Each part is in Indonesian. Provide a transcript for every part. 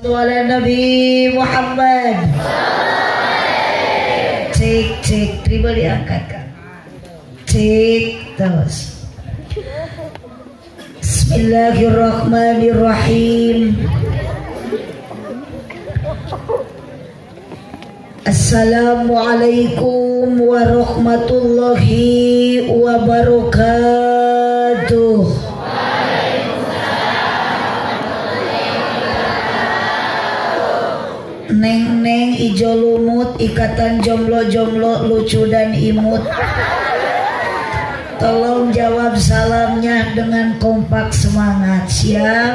Wala Nabi Muhammad. Cek, coba diangkat Kak. Cek terus. Bismillahirrahmanirrahim. Assalamualaikum warahmatullahi wabarakatuh. Neng ijo lumut, ikatan jomblo-jomblo lucu dan imut. Tolong jawab salamnya dengan kompak semangat. Siap?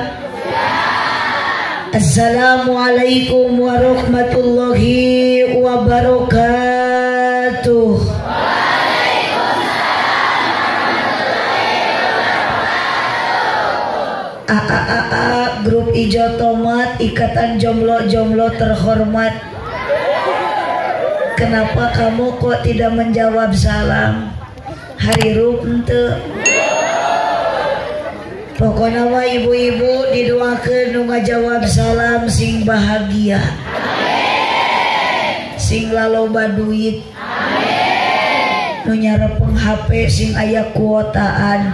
Assalamualaikum warahmatullahi wabarakatuh. Grup Ijo Tomat, ikatan jomblo-jomblo terhormat. Kenapa kamu kok tidak menjawab salam? Hari rup ente. Pokoknya mah ibu-ibu didoakeun nu ngajawab salam sing bahagia. Sing laloba duit. Nu nyarepeng HP sing aya kuotaan.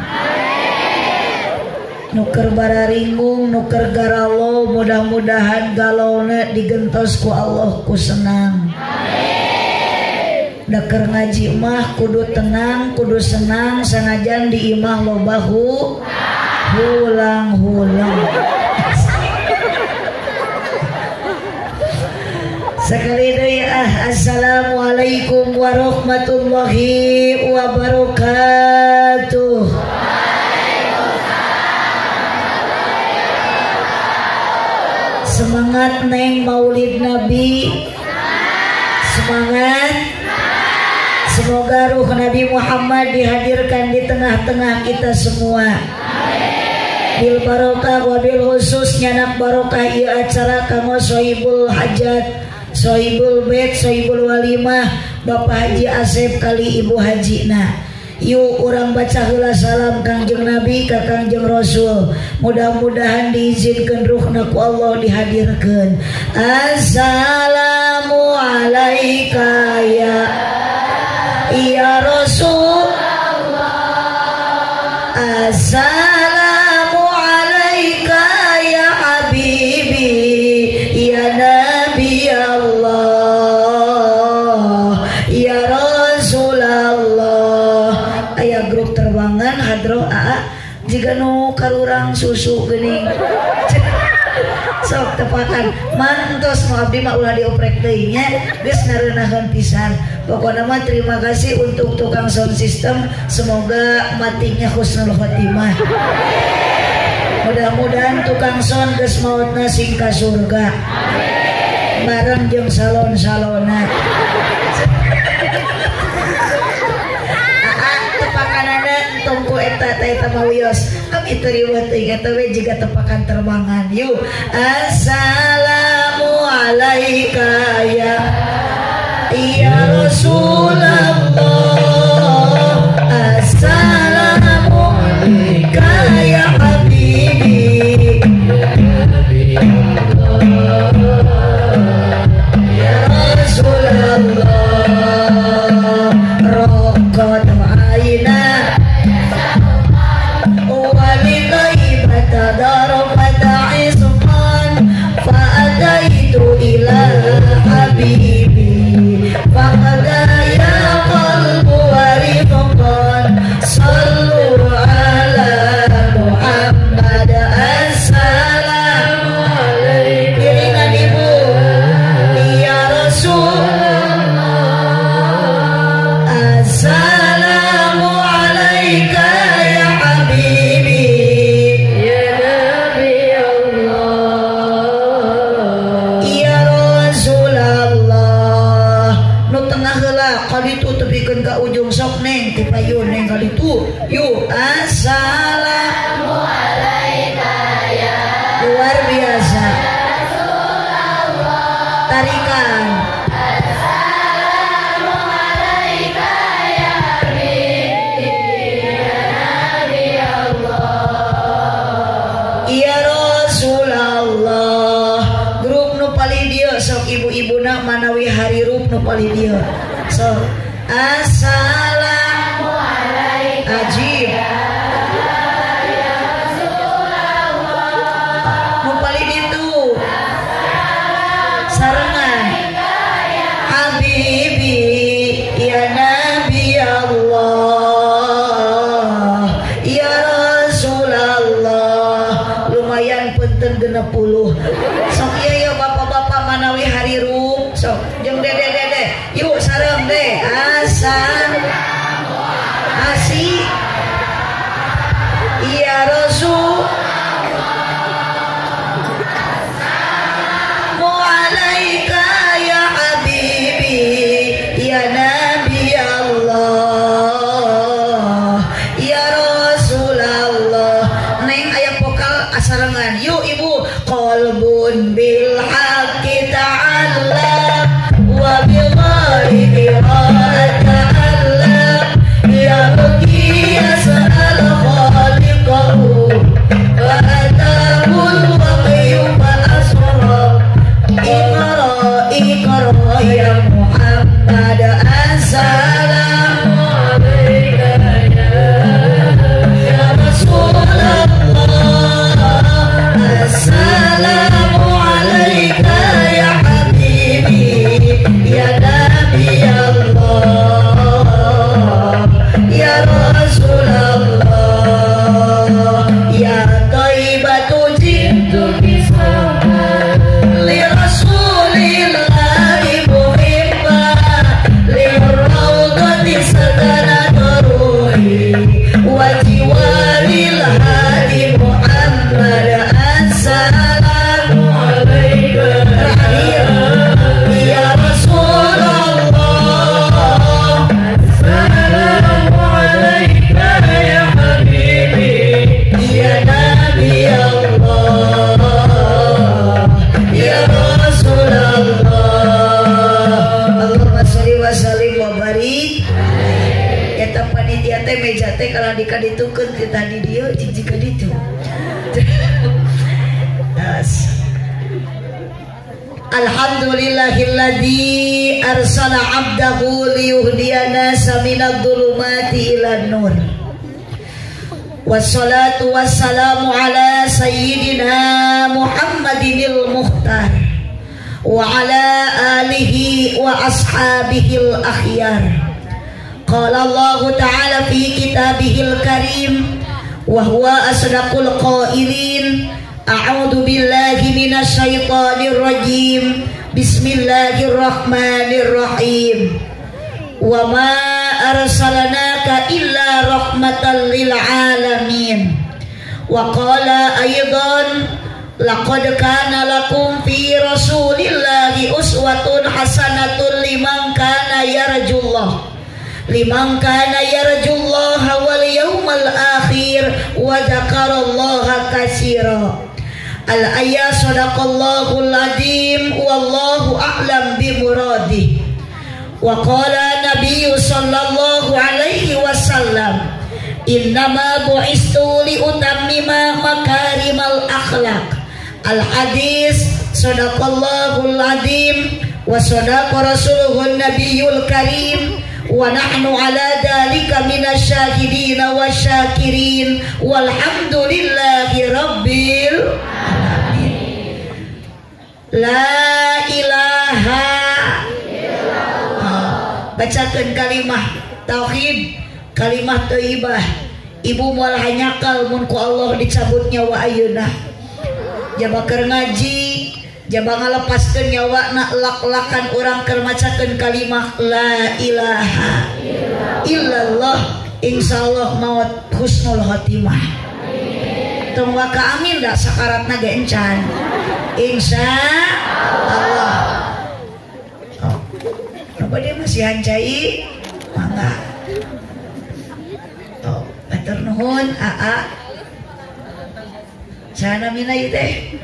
Nuker bararinggung, nuker garalo, mudah-mudahan galaunya digentos ku Allah ku senang. Daker ngaji mah kudu tenang, kudu senang, sanajan di imah lobahu hulang-hulang. Sekali deui assalamualaikum warahmatullahi wabarakatuh. Semangat Neng Maulid Nabi. Semangat. Semoga ruh Nabi Muhammad dihadirkan di tengah-tengah kita semua. Bil barokah wabil khusus nyanak barokah ieu acara kanggo sohibul hajat, sohibul bait, sohibul walimah Bapak Haji Asep kali Ibu Hajina. Yuk orang baca heula salam Kangjeng Nabi ka Kangjeng Rasul. Mudah-mudahan diizinkeun ruhna ku Allah dihadirkeun. Assalamu alayka ya Rasulullah. Assalamu alayka ya Habibi ya Nabi Allah ya Rasulullah. Aya grup terbangan hadro jika nu karurang susu geuning sok tepakan mantos nu abdi mah ulah dioprek deui nya geus nareunaheun pisan. Pokona mah terima kasih untuk tukang sound system, semoga matinya husnul khotimah. Mudah-mudahan tukang sound geus maotna sing ka surga bareng jeung salon-salona. Tunggu eta mawios kami terima teuing eta we jiga tepakan terbangan. Yuk assalamu alayka ya Rasulullah. Assalamu alayka ya Habibi ya Rasulullah. Raqat aina تضربت عصقا فأتيت إلى حبيبي فقد يا قلب ورفقا صلوا على محمد. السلام عليكم يا رسول الله. السلام عليك يا حبيبي kali itu tepikeun ka ujung sok Neng ti payun Neng kali itu. Yuk assalamu alayka ya luar biasa tarikan. Assalamu alayka ya Habibi ya Nabi Allah ya Rasulullah. sok ibu-ibuna manawi harirup nu paling dieu. So, assalamualaikum. Ajib. Nu paling itu. Sarangan. Habibi ya Nabi Allah ya Rasulullah. Lumayan punten 60. Sok ieu ya bapak-bapak manawi harirup. Sok jeung dede yuk sareng deh. Asih ya Rasul Wa'alaika ya Habibi ya Nabi Allah ya Rasulullah. Neng aya vokal asarengan. Yuk ibu. Qalbun bil haqqi ta'ala wa bil ghaibi ta'ala ya bagi yas'al khaliqahu wa atabul waqiyyu fal asra. Iqra ya Muhammad assalamu alayka ya Rasulullah assalamu alayka ya Habibi ya Nabi Allah ya Rasulullah ya Thayyibatu jintu bismillah li Rasulillahi muhibba li rawdati sakanatu ruhi wa jiwaril hadi Muhammad assalamu alayka ya Rasulullah assalamu alayka ya Habibi ya Nabi Allah ya Rasulullah. Allahumma sholli wa sallim wa barik. Eta panitia teh meja teh kalau dikaditukeun ti tadi dieu jika ditu. Alhamdulillahilladzi arsala 'abdahu liyuhdiyana minadh dhulumati ilan nur. Wassalatu wassalamu ala sayyidina Muhammadinil Mukhtar wa ala alihi wa ashabihil akhyar. Qala Allah ta'ala fi kitabihil karim wa huwa asdaqul qailin. A'udzu billahi minasy syaithanir rajim. Bismillahirrahmanirrahim. Wa ma arsalnaka illa rahmatan lil alamin. Wa qala aidan laqad kana lakum fi rasulillahi uswatun hasanatun liman kana yarjullaha wal yawmal akhir wa dzakarallaha katsira. Al-ayat sadaqallahul adzim wallahu a'lam bi muradih. Wa qala nabiyyu sallallahu alaihi wasallam innama bu'istu li utammima makarimal akhlaq. Al-hadis sadaqallahul adzim wa sadaqa rasuluhun nabiyyul karim wa nahnu ala dzalika minasyahidin wasyakirin walhamdulillahi rabbil alamin. La ilaha illallah. Bacakeun kalimah tauhid, kalimah thayyibah. Ibu moal hanyakal mun ku Allah dicabut nyawa ayeuna. Jaba keur ngaji, jaba ngalepaskeun nyawana lak-lakan urang keur macakeun kalimah la ilaha illallah. Insyaallah maut husnul khotimah. Tong waka amin da sakaratna ge encan. Insyaallah. Oh. Apa dia masih hancai? Mangga. Oh, matur nuhun aa. Sana mina ieu teh.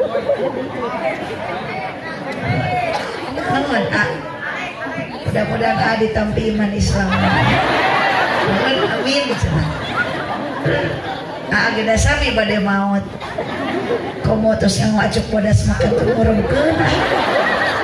Nuhun a. Mudah-mudahan a ditampi iman Islam. Amin cenah. A geus sami bade maut. Komo tos yang wacuk podas makan teu ngurungkeun.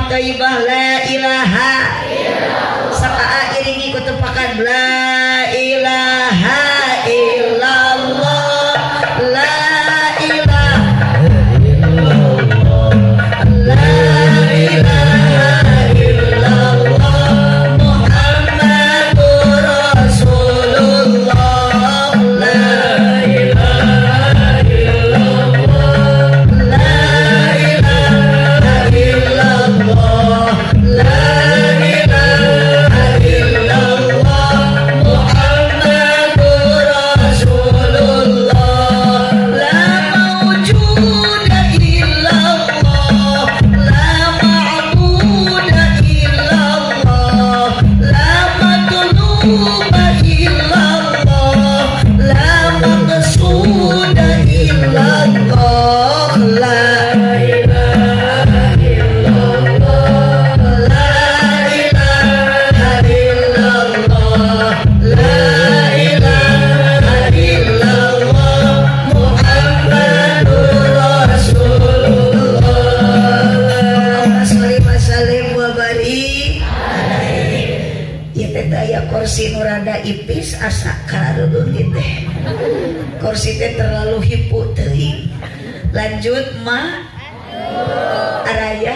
kalimat thayyibah la ilaha illallah. Sakaa iringi ku tepakan la ilaha illallah. La ilaha illallah. La ilaha illallah. Muhammadur Rasulullah. La ilaha illallah. La ilaha illallah. La ilaha illallah. Muhammadur Rasulullah. La mawjuda illallah. La ma'buda illallah. La matluba illallah. La maqsuda illallah. La ilaha illallah. La ilaha illallah. La ilaha illallah. Muhammadur Rasulullah. Allahumma sholli wa sallim wa barik alaihi. Ieu teh daya kursi nu rada ipis asa kareung teh. Kursi teh terlalu hipu teuing. Lanjut ma araya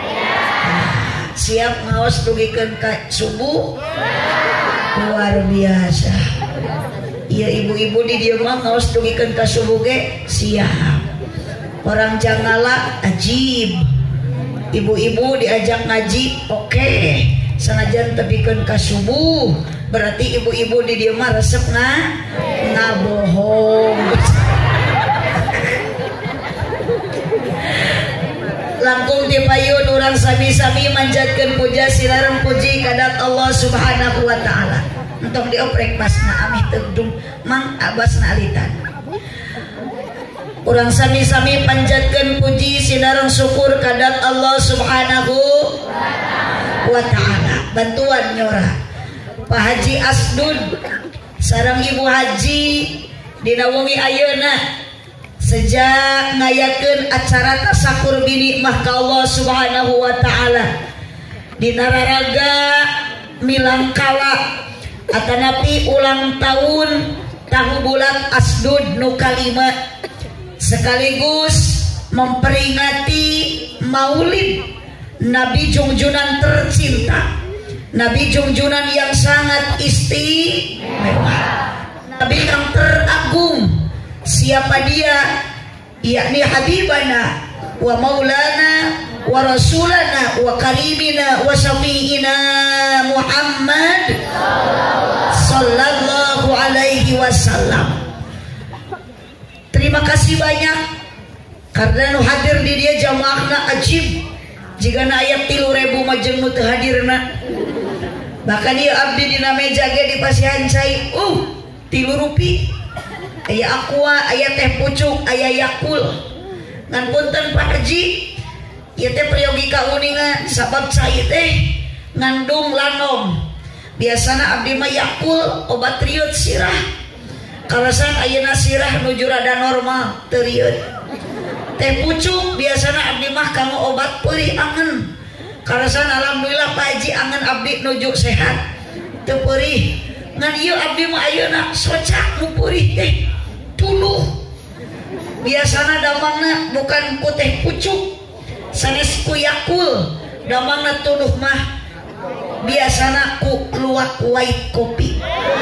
siap ngaos dugikeun ka subuh. Luar biasa. Iya ibu-ibu di dieu mah ngaos dugikeun ka subuh ge siap. Orang Janggala ajib. Ibu-ibu diajak ngaji oke. Sanajan tepikeun ka subuh berarti ibu-ibu di dieu mah resep ngabohong. Langkung dipayun urang sami-sami manjatkeun puja silareng puji kadat Allah Subhanahu wa taala. Entok dioprek basna amih tegdung mang abasna alitan. Urang sami-sami panjatkeun puji silareng syukur kadat Allah Subhanahu wa taala. Bantuan nyora Pak Haji Asdud sareng Ibu Haji dina wengi ayeuna sejak ngayakeun acara tasakur bini mah ka Allah Subhanahu wa taala dina raraga milangkala atanapi ulang tahun tahu bulan Asdud nu kalima sekaligus memperingati maulid Nabi junjunan tercinta, Nabi junjunan yang sangat istimewa, Nabi yang teragung. Siapa dia? Yakni Habibana wa Maulana wa Rasulana wa Karimina wa Syafi'ina Muhammad sallallahu alaihi wasallam. Terima kasih banyak karena nu hadir di dia jamaahna ajib. Jika na ayat 3.000 majeng nu teu hadirna. Bahkan dia abdi dina meja ge dipasihan cai 3 rupi. Aya aqua, aya teh pucuk, aya yakul. Ngan punten Pak Haji, ieu teh priyogika uningan sabab cai teh ngandung lanom. Biasana abdi mah yakul obat riut sirah. Kalasan ayeuna sirah nuju rada normal teu riut. Teh pucuk biasana abdi mah kanggo obat peurih angen. Kalasan alhamdulillah Pak Haji angen abdi nuju sehat teu peurih. Ngan ieu abdi mah ayeuna socak nu peurih teh tuluh. Biasana damangna bukan ku teh pucuk sanes ku yakul, damangna tuluh mah biasana ku luwak white kopi.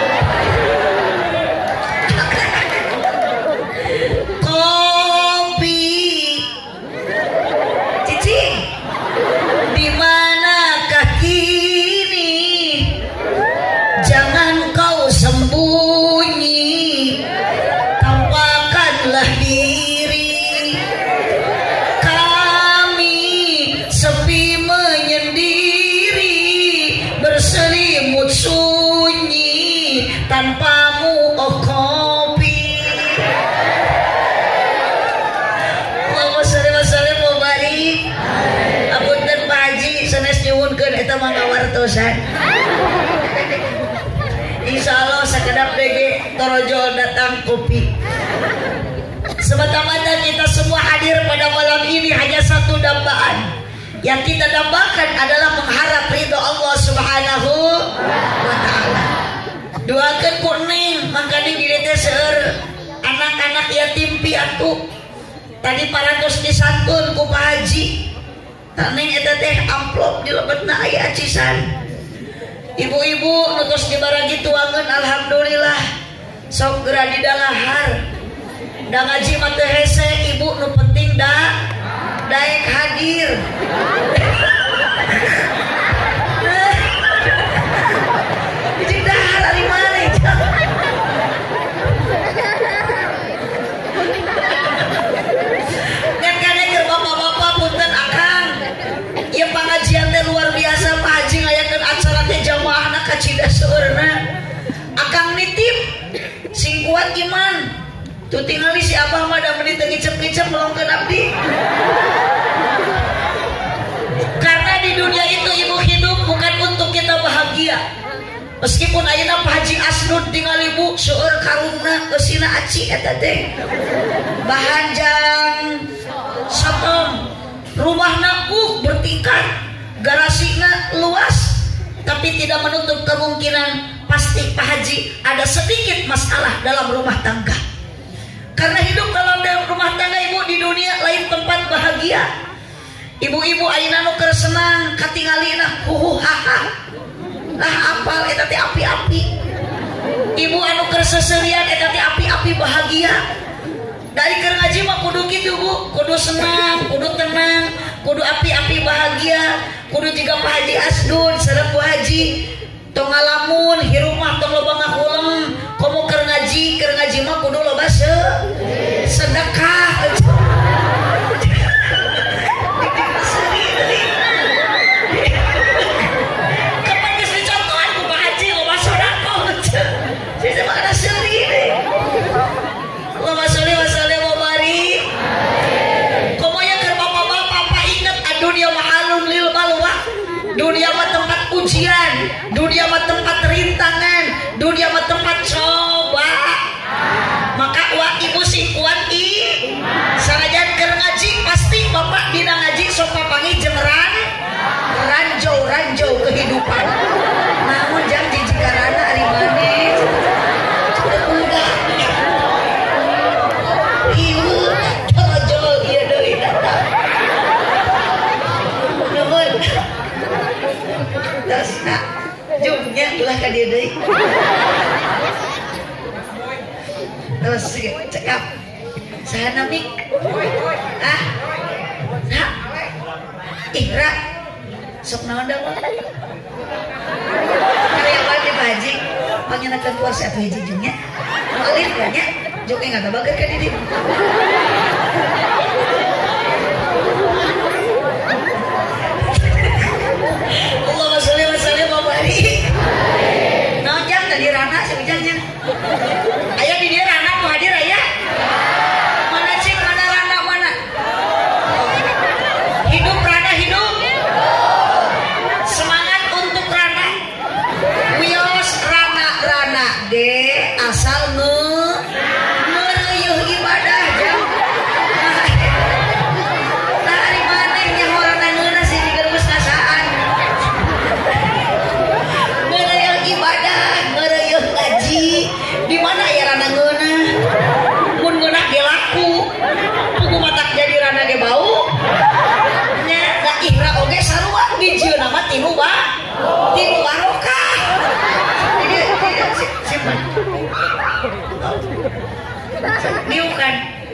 Tanpamu oh kopi. Allahumma sholli wa sallim wa barik. Apunten Pak Haji sanes nyuwunkeun eta mah ngawartosan. Insyaallah sakedap dege torojol datang kopi. Semata-mata kita semua hadir pada malam ini hanya satu dambaan, Yang kita dambakan adalah mengharap ridho Allah Subhanahu wa Ta'ala. Doakan kuning makanya diri teh seueur anak-anak yatim piatu. Tadi parantos disantun ku Pak Haji. Taneng eta teh amplop di lebetna aya acisan. Ibu-ibu nutus dibaragi tuangan alhamdulillah. Sok geura didalahar. Da ngaji mah teu hese ibu nu penting daek hadir. Jadi dahar ari mane. Dan kana keur bapak-bapak punten akang. Ieu pengajian teh luar biasa Pak Haji ngayakeun acara teh jamaahna ka cida seueurna. Akang nitip sing kuat iman. Tuh tingali si Abah mah da meuni teu ngicep-ngicep melongkeun abdi. Karena di dunia itu ibu hidup bukan untuk kita bahagia. Meskipun ayeuna Pak Haji Asnud tingali bu seueur karungna eusina aci eta teh. Bahanjang satom, rumahna bertingkat, garasina luas, tapi tidak menutup kemungkinan pasti Pak Haji ada sedikit masalah dalam rumah tangga. Karena hidup dalam rumah tangga ibu di dunia lain tempat bahagia. Ibu-ibu ayeuna nu keur senang katingalina haha. Lah apal eta teh api-api. Ibu anu keur seserian eta teh api-api bahagia. Dari keur ngaji mah kudu kitu Bu, kudu senang, kudu tenang, kudu api-api bahagia, kudu juga Pak Haji Asdun sareng Bu Haji. Tong ngalamun hirup mah tong loba ngakuleng, komo keur ngaji mah kudu loba sedekah. Kapan geus dicontohan ku Pak Haji loba sedekah. Jadi mah ada seuri deui. Allahumma sholli wa sallim wa barik. Komo ya keur bapak-bapak Pak inget dunia mahalun lil balwa. Dunia mah tempat ujian, dunia mah tempat rintangan, dunia mah tempat coba. Maka wa ibu sing kuat sanajan keur ngaji pasti bapak dina ngaji sok papangi jeung ranjau kehidupan. Namun jang jijikarana ari maneh. Udah. Ieu ranjau ieu deui datang. Nuhun. Terus jumnya ulah ka dieu deui. Terus cekap. Saha namik? Ah? Saha? Ihra. Sok naon da Pak? Karyawan di Pak Haji. Pangenakeun keluar si atuh hiji jeung nya. Malin kan nya. Jok enggak bager ka di dieu. Allahumma sholli wa sallim wa barik. Naon jang tadi rana sabujangnya. Aya di dieu rana nu hadir aya. Mana cik mana rana mana? Hidup rana hidup. Semangat untuk rana. Wios rana ge asal ngeureuh ibadah jang. Tah ari maneh nya horana ngeunah sih digeus nasaan. Ngeureuh ibadah, ngeureuh ngaji. Di mana ya rana ngeunah? Mun ngeunah ge laku. Pugu matak jadi rana ge bau. Nya da ihra oge sarua dijieuna mah tinu barokah. Jadi simpan. Diu kan.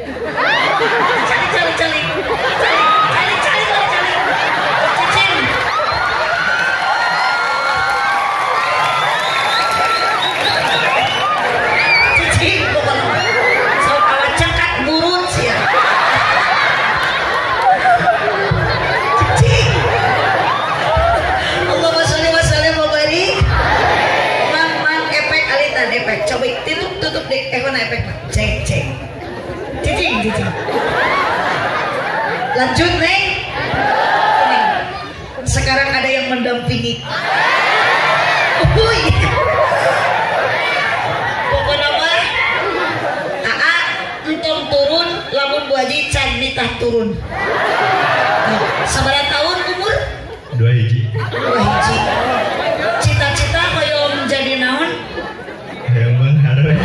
Cali. Cicing. Cicing pokoknya. Sok ala cekat burut sia. Cicing. Allahumma sholli wa sallim wa barik. Mang efek alitan efek. Coba tutup deh mana efek. Cek. Cicing. Lanjut Neng. Sekarang ada yang mendampingi. Pokoknya mah entong turun lamun Bu Haji can nitah turun. Sabaraha tahun umur? 2 hiji. Cita-cita hoyong jadi naon? Yang beunghar we.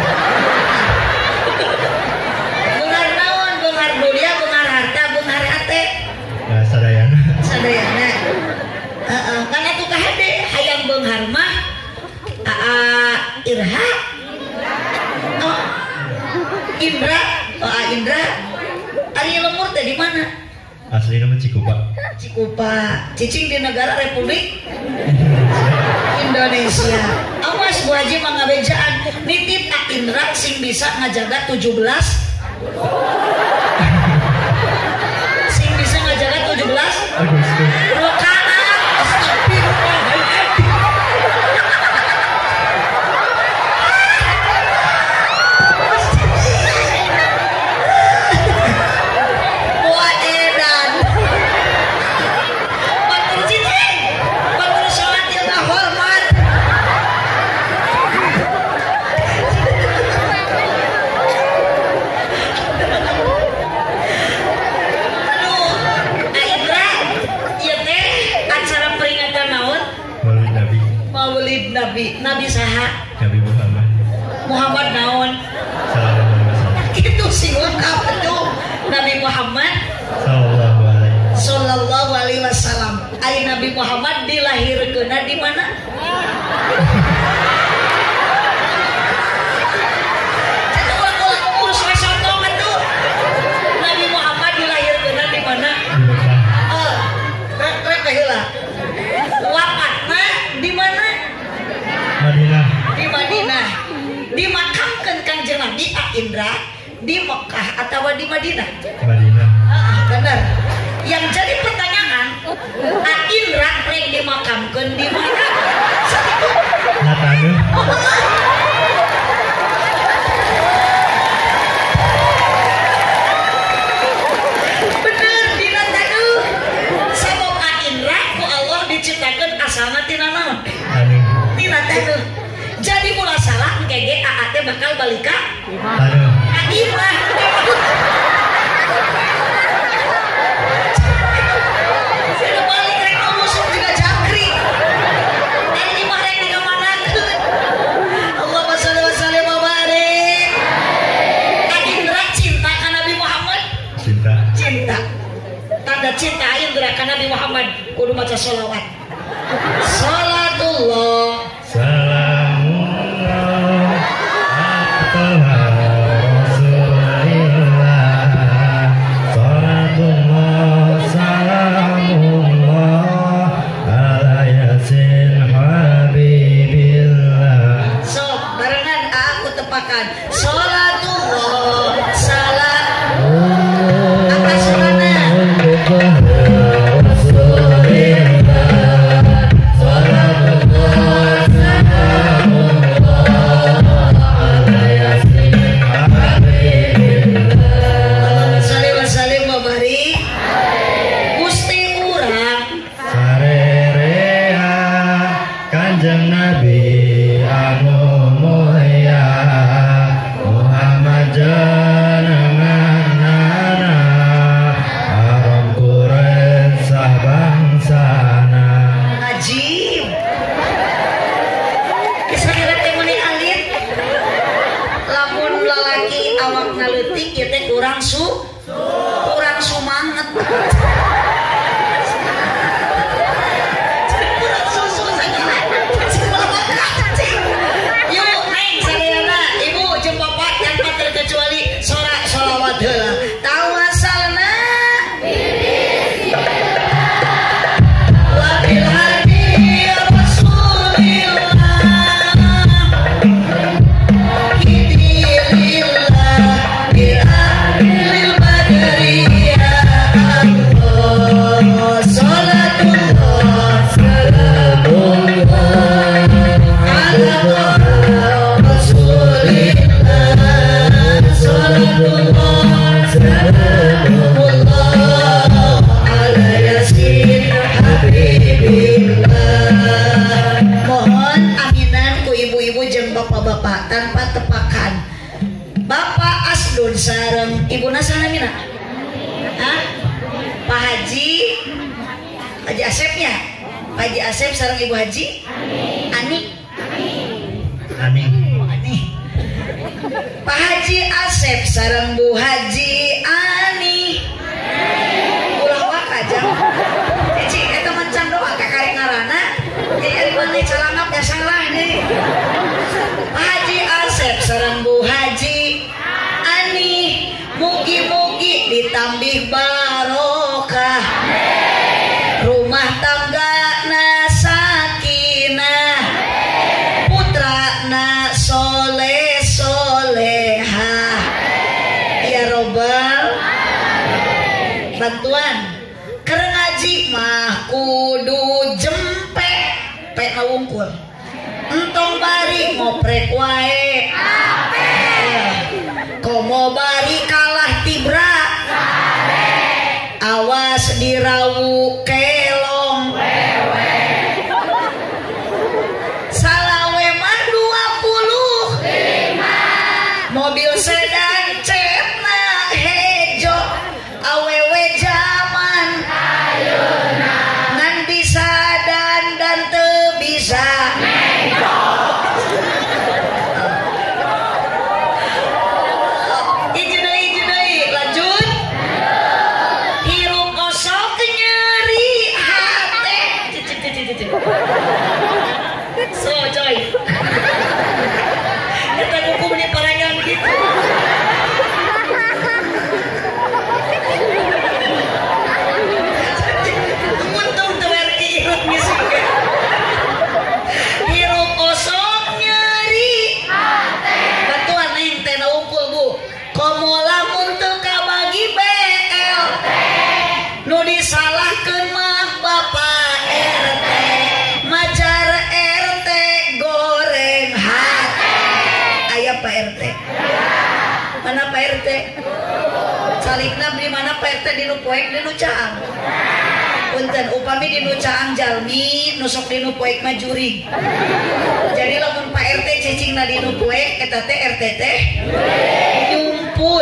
Beunghar naon? Beunghar dunia, beunghar harta, beunghar hate. Nah, sadayana. Sadayana. Kan atuh kahade hayang beunghar mah Irha. Oh, Indra. Oh, Indra. Ari lemur teh di mana? Asli nama Cikupa. Cikupa. Cicing di negara Republik Indonesia. Awas Bu Haji mangabejaan. Nitip Ak Indra sing bisa ngajaga 17. Sing bisa ngajaga 17 Agustus. Rokaat. Nabi saha? Nabi Muhammad. Muhammad naon? Sallallahu alaihi wasallam. Itu sing lengkap itu. Nabi Muhammad sallallahu alaihi wasallam. Ai Nabi Muhammad dilahirkeun di mana? Urus resotong itu. Nabi Muhammad dilahirkeun di mana? Rek heula. Wafatna di mana? Madinah. Di Madinah. Dimakamkan Kanjeng Nabi Ak Indra di Mekah atau di Madinah? Madinah. Benar. Yang jadi pertanyaan, Ak Indra rek dimakamkan di mana? Natanu. Bener di Natanu. Sabab Ak Indra ku Allah diciptakan asalna tina naon? Anu. Tina tanu. Jadi mula salah engke AA teh bakal balik ka Anu. Indra. Sudah balik rek musuh juga jangkrik. Ini mah rek digamanakeun. Allahumma shalli wa sallim wa barik. Ak Indra cinta ka Nabi Muhammad. Cinta. Cinta. Tanda cinta Indra ka Nabi Muhammad kudu maca sholawat. Salatullah. Salamullah ala Rasulillah. Salatullah salamullah ala yasin habibillah. So, barengan aku tepakan. Salatullah salam. Apa surana? Kanjeng Nabi anu mulia Muhammad jenenganana arom kuren sah bangsana. Ajib. Kisah teh meni alit. Lamun lalaki awakna leutik ieu teh kurang sumanget. Tawasalna wabil hadi Rasulillah hidilillah bi'ahlil badriyah Allah salatullah salamullah ala Rasulillah salatullah salamullah ala yasin habibillah. Mohon aminan ku ibu-ibu jeung bapak-bapak tanpa tepakan. Bapak Asdun sareng Ibu Nasana Mina. Hah? Pak Haji Asepnya. Pak Haji Asep sareng Ibu Haji Ani. Ani. Pak Haji Asep sareng Bu Haji Ani. Ulah wak aja. Cici eta mancan doa ka kari ngaranna. Jadi ari mana calangap ya salah nih. Pak Haji Asep sareng Bu Haji Ani. Mugi-mugi ditambih barokah. Rumah tanggana sakinah. Putrana soleh solehah. Ya robbal bantuan keur ngaji mah kudu jempe pe ngawungkul entong bari ngoprek wae komo bari kalah tibra awas dirawu kelong salawe mah 25 mobil sedan cetna hejo awewe zaman ayeuna ngan bisa dan teu bisa Ijudai lanjut hirup kosong nyeri hate so coy kita hukum di parangan gitu untung tewerki irut musik hirup kosong nyeri bantuan neng tena ukul bu komo lamun teu kabagi BLT nu disalahkeun mah Bapak RT majar RT goreng hate aya Pak RT mana Pak RT salikna di mana Pak RT di nu poek di nu caang punten upami di nu caang jalmi nusok di nu poek mah juri jadi lamun Pak RT cicingna di nu poek eta teh RT teh nyumput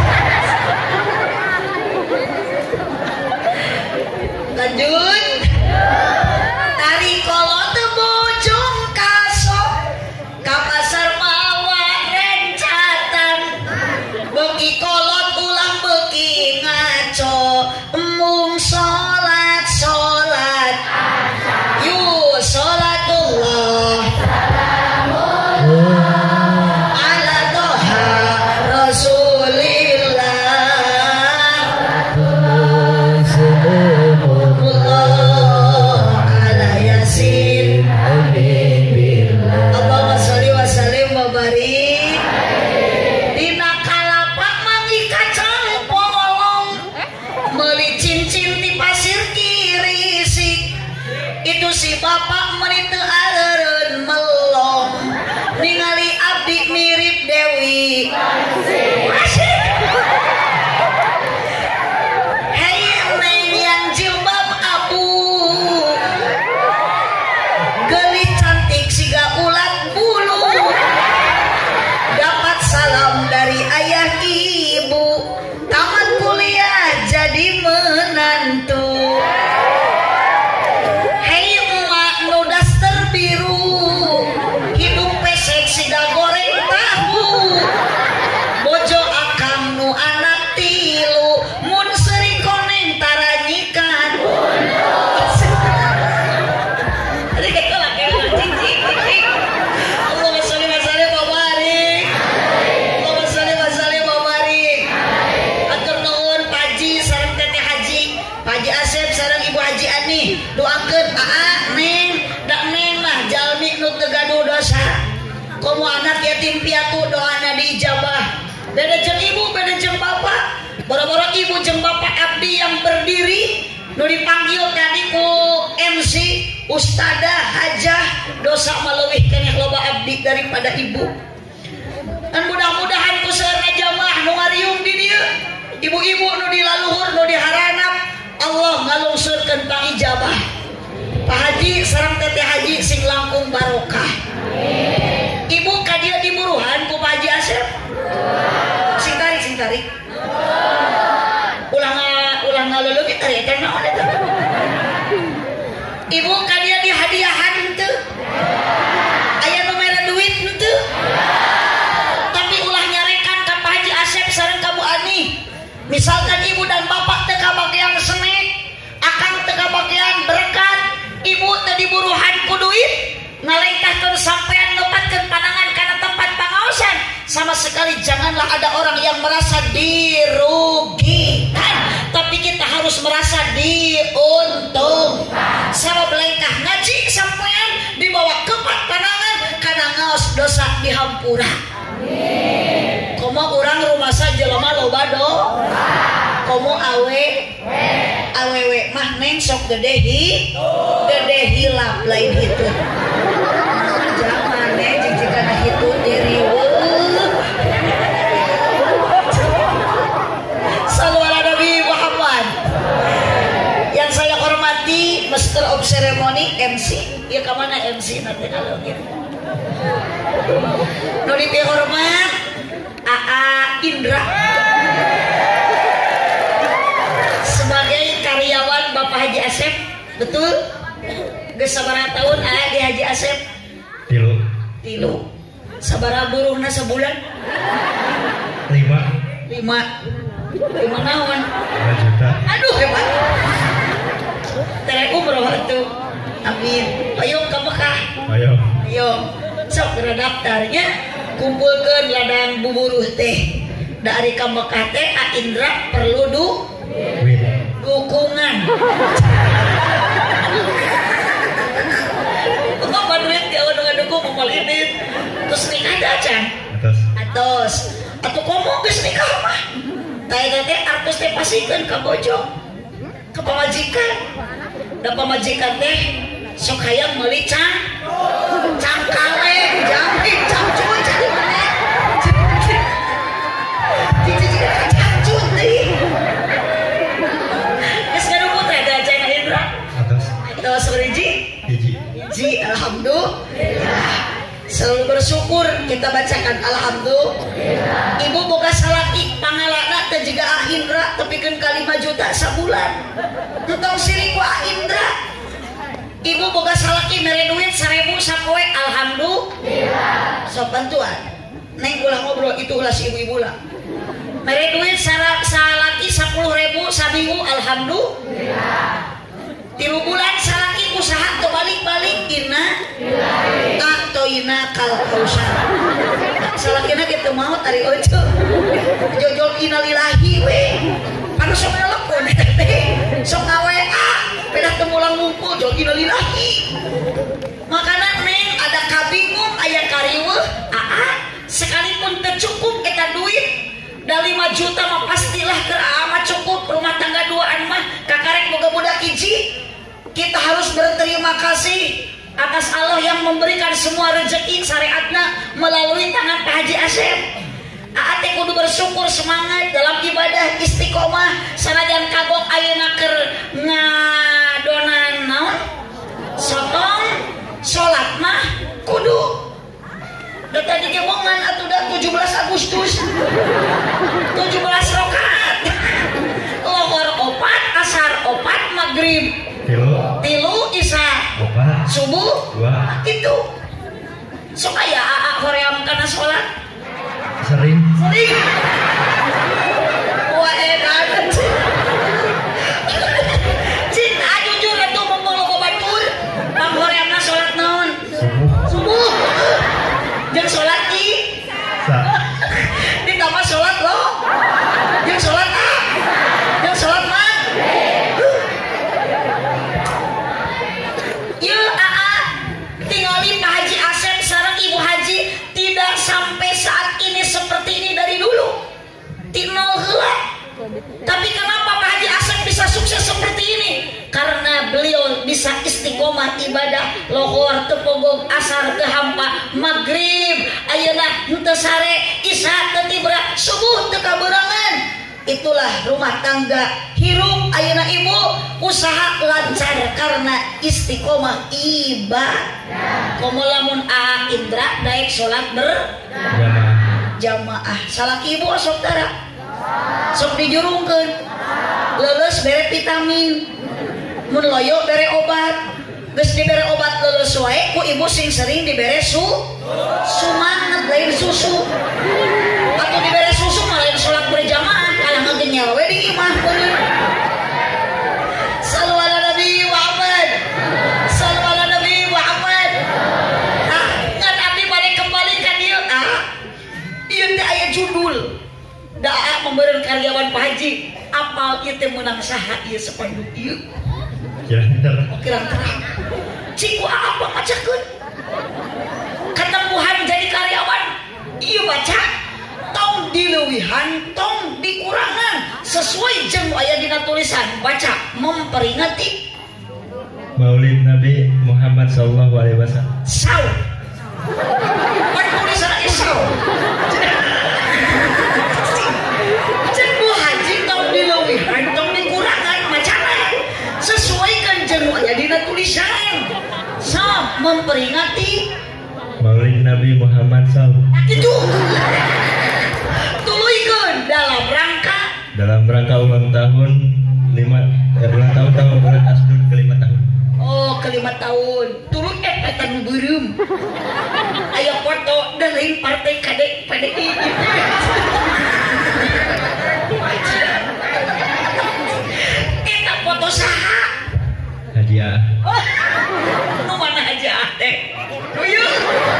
lanjut tari kolot bojong kaso ka pasar mawa rencatan beki kolot ulang beki ngaco emung sholat yu sholatullah ala toha rasulillah ala yasin Allahumma sholli wa sallim wa barik dina kalapak mangi kacang polong meuli cincin di pasir kirisik itu si bapak meuni teu aleureun melong ningali abdi mirip Dewi Asik. Hei neng yang jilbab abu gelis cantik siga ulat bulu dapat salam dari ayah ibu tamat kuliah jadi menantu hei emak nu daster biru hidung pesek siga goreng tahu bojo akang nu anak tilu mun seri koneng taranyikan tadi kata laki cicing Allahumma sholli wa sallim wa barik Allahumma sholli wa sallim wa barik atur nuhun Pak Haji sareng Teteh Haji Pak Haji Asep sareng Ibu Haji Ani doakeun neng dak neng mah jalmi nu teu gaduh dosa komo anak yatim piatu doana diijabah beda jeung ibu beda jeung bapak boro-boro ibu jeung bapak abdi yang berdiri nu dipanggil tadi ku MC Ustadzah Hajah dosa maleuwih keneh loba abdi daripada ibu dan mudah-mudahan ku saeureuna jamaah nu ngariung di dieu ibu-ibu nu dilaluhur nu diharanap Allah ngalungsurkeun pangijabah Pak Haji sareng Teteh Haji sing langkung barokah ibu kadia diburuhan ku Pak Haji Asep sing tarik ulang ngaleuleuk eta naon eta Ibu kan dia dihadiahan henteu. Aya nu mere duit henteu. Tapi ulah nyarekan ka Pak Haji Asep sareng ka Bu Ani. Misalkan ibu dan bapak teu kabagian senek, akang teu kabagian berkat, ibu teu diburuhan ku duit, ngalaitahkeun sampean nepatkeun panangan kana tempat pangaosan. Sama sekali janganlah ada orang yang merasa dirugikan, tapi kita harus merasa diuntungkan. Sabab laingkah ngaji sampean dibawa ke panangan kana ngaos dosa dihampura. Amin. Komo urang rumah saja jelema loba do. Komo awewe mah neng sok gede hilap lain hitu. Jangan jika hitu diri. Master of Ceremony MC ya kemana MC nanti kalau gitu nuli hormat AA Indra sebagai karyawan Bapak Haji Asep. Betul geus sabaraha tahun AA di Haji Asep? Tilu. Sabaraha buruhna sebulan? 5 naon? 5 juta. Aduh hebat. Tere umroh itu. Amin. Ayo ke Mekah. Ayo. Sok daftarnya kumpulkeun ladang buburuh teh. Dari ka Mekah teh A Indra perlu dukungan. Apa duit ke orang dukung mobil ini. Terus nikah ada can? Atos. Atuh komo geus nikah mah. Teh artos teh pasikeun ka bojo. Ke pamajikan. Da pamajikan teh sok hayang meuli cangkale jamping camcut camcut deui geus ngadukut teh da Cai Indra atos hiji alhamdulillah. Selalu bersyukur kita bacakan alhamdulillah. Ibu boga salaki pangalana teh jiga A Indra tepikeun ka 5 juta sabulan. Tutong siri ku A Indra. Ibu boga salaki mere duit 1000 sapoe alhamdulillah. Sok bantuan. Neng ulah ngobrol itu ulah si ibu-ibu lah. Mere duit salaki 10.000 saminggu alhamdulillah. 3 bulan salaki usaha teu balik-balik dina atoina kal kausan. Salakina kitu maot ari ojo. Jojol innalillahi we. Anu sok nelpon teh. Sok WA, pedah teu mulang ngumpul jol innalillahi. Makana neng ada kabingung aya kariweuh, sekalipun teu cukup eta duit. Da 5 juta mah pastilah keur mah cukup rumah tangga duaan mah kakarek boga budak hiji. Kita harus berterima kasih atas Allah yang memberikan semua rezeki syariatna melalui tangan Pak Haji Asep. Teh kudu bersyukur semangat dalam ibadah istiqomah sanajan kagok ayeuna keur ngadonan naon sotong salat mah kudu da tadi gemongan atuh da 17 Agustus 17 rakaat lohor 4 asar 4 maghrib tilu isya subuh 2 gitu. Sok aya AA hoream kana salat sering wah edan cing jujur atuh mumpung loba batur pang horeamna salat naon subuh jeung salat ditambah salat lo jeung salat jeung salat mah ieu AA tingali Pak Haji Asep sareng Ibu Haji tidak sampai saat ini seperti ini dari dulu tinol heula. Tapi kenapa Pak Haji Asep bisa sukses seperti ini? Karena beliau bisa istiqomah ibadah lohor tepogong asar teu hampa maghrib ayeuna henteu sare isya teu tibra subuh teu kaberangan. Itulah rumah tangga hirup ayeuna ibu usaha lancar karena istiqomah ibadah. Komo lamun A Indra daek salat berjamaah. Salaki ibu sok tara. Sok dijurungkeun. Leuleus bere vitamin. Mun loyo bere obat. geus dibere obat leuleus wae ku ibu sing sering dibere sumanget lain susu. Atuh dibere susu mah lain salat berjamaah kalah ngegengel we di imah bener. Sallu ala Nabi Muhammad. Sallu ala Nabi Muhammad. Ngan abdi bade kembali ka dieu. Ieu teh aya judul. Da membeureun karyawan Pak Haji. Apal ieu teh meunang saha ieu sepanduk ieu? Kirang-kirang. Ciku apa macakeun? Ketemuhan jadi karyawan. Ieu baca tong dileuwihan, tong dikurangan sesuai jeung aya dina tulisan. Baca memperingati Maulid Nabi Muhammad sallallahu alaihi wasallam. Saw. Pan tulisan saw. Jeung Bu Haji tong dileuwihan, tong dikurangan macana sesuaikan jeung aya dina tulisan. Saw memperingati Maulid Nabi Muhammad sallallahu. Itu tuluikeun dalam rangka ulang tahun ulang tahun bulan Asdud ke-5 tahun. Oh, ke-5 tahun. Tuluy eta nu beureum. Aya foto dan lain partai PDI. Eta foto saha? Hadiah. Oh, nu mana hadiah teh? Tuyul.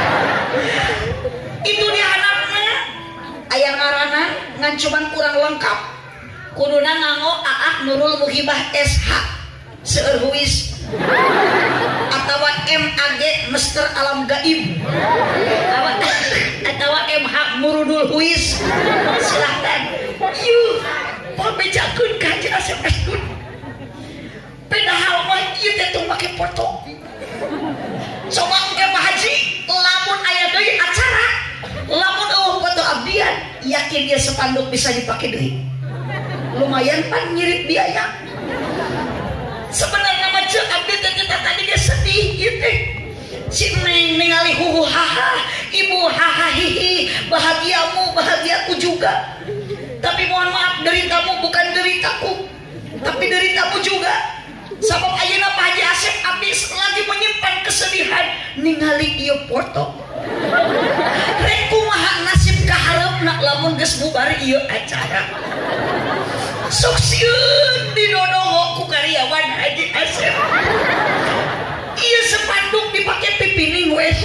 Itu di anakna aya ngaranna ngan cuman kurang lengkap. Kuduna nganggo Aak Nurul Muhibah SH seueur huis atawa MAG Mester Alam Gaib atawa MH Murudul Huis. Silahkan yuk pabejakeun ka Haji Asep Asdud. Padahal mah ieu teh tong make foto. Coba engke Pak Haji lamun aya deui acara, lamun eueuh foto abdian, yakin dia sepanduk bisa dipake deui. Lumayan pan ngirit biaya. Sebenarnya mah ceuk abdi teh kita tadi ge sedih ieu teh. Si Neng ningali huhu haha, ibu haha hihi, bahagiamu bahagiaku juga. Tapi mohon maaf deritamu bukan deritaku, tapi deritamu juga. Sabab ayeuna Pak Haji Asep abdi lagi menyimpan kesedihan ningali ieu foto. Rek kumaha nasib kaharepna lamun geus bubar ieu acara. Sok sieun didodongo ku karyawan Haji Asep. Ieu sepanduk dipake pipining WC.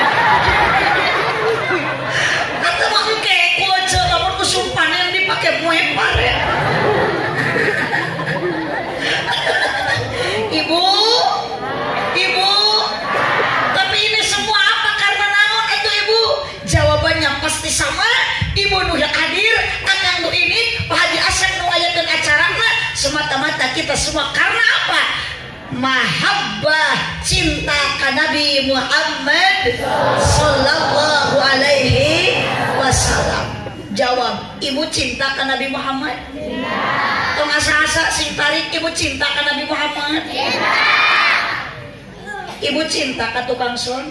Eta mah engke kuece lamun usum panen dipake moe pare. Ibu, tapi ini semua apa karena naon itu Ibu? Jawabannya pasti sama. Ibu nu hadir, Akang nu ini, Pak Haji Asep nu ayakeun acarana, semata-mata kita semua karena apa? Mahabbah cinta ka Nabi Muhammad sallallahu alaihi wasallam. Jawab, Ibu cinta ka Nabi Muhammad? Tong asa-asa sing tarik Ibu cinta ka Nabi Muhammad? Ibu cinta ka tukang son?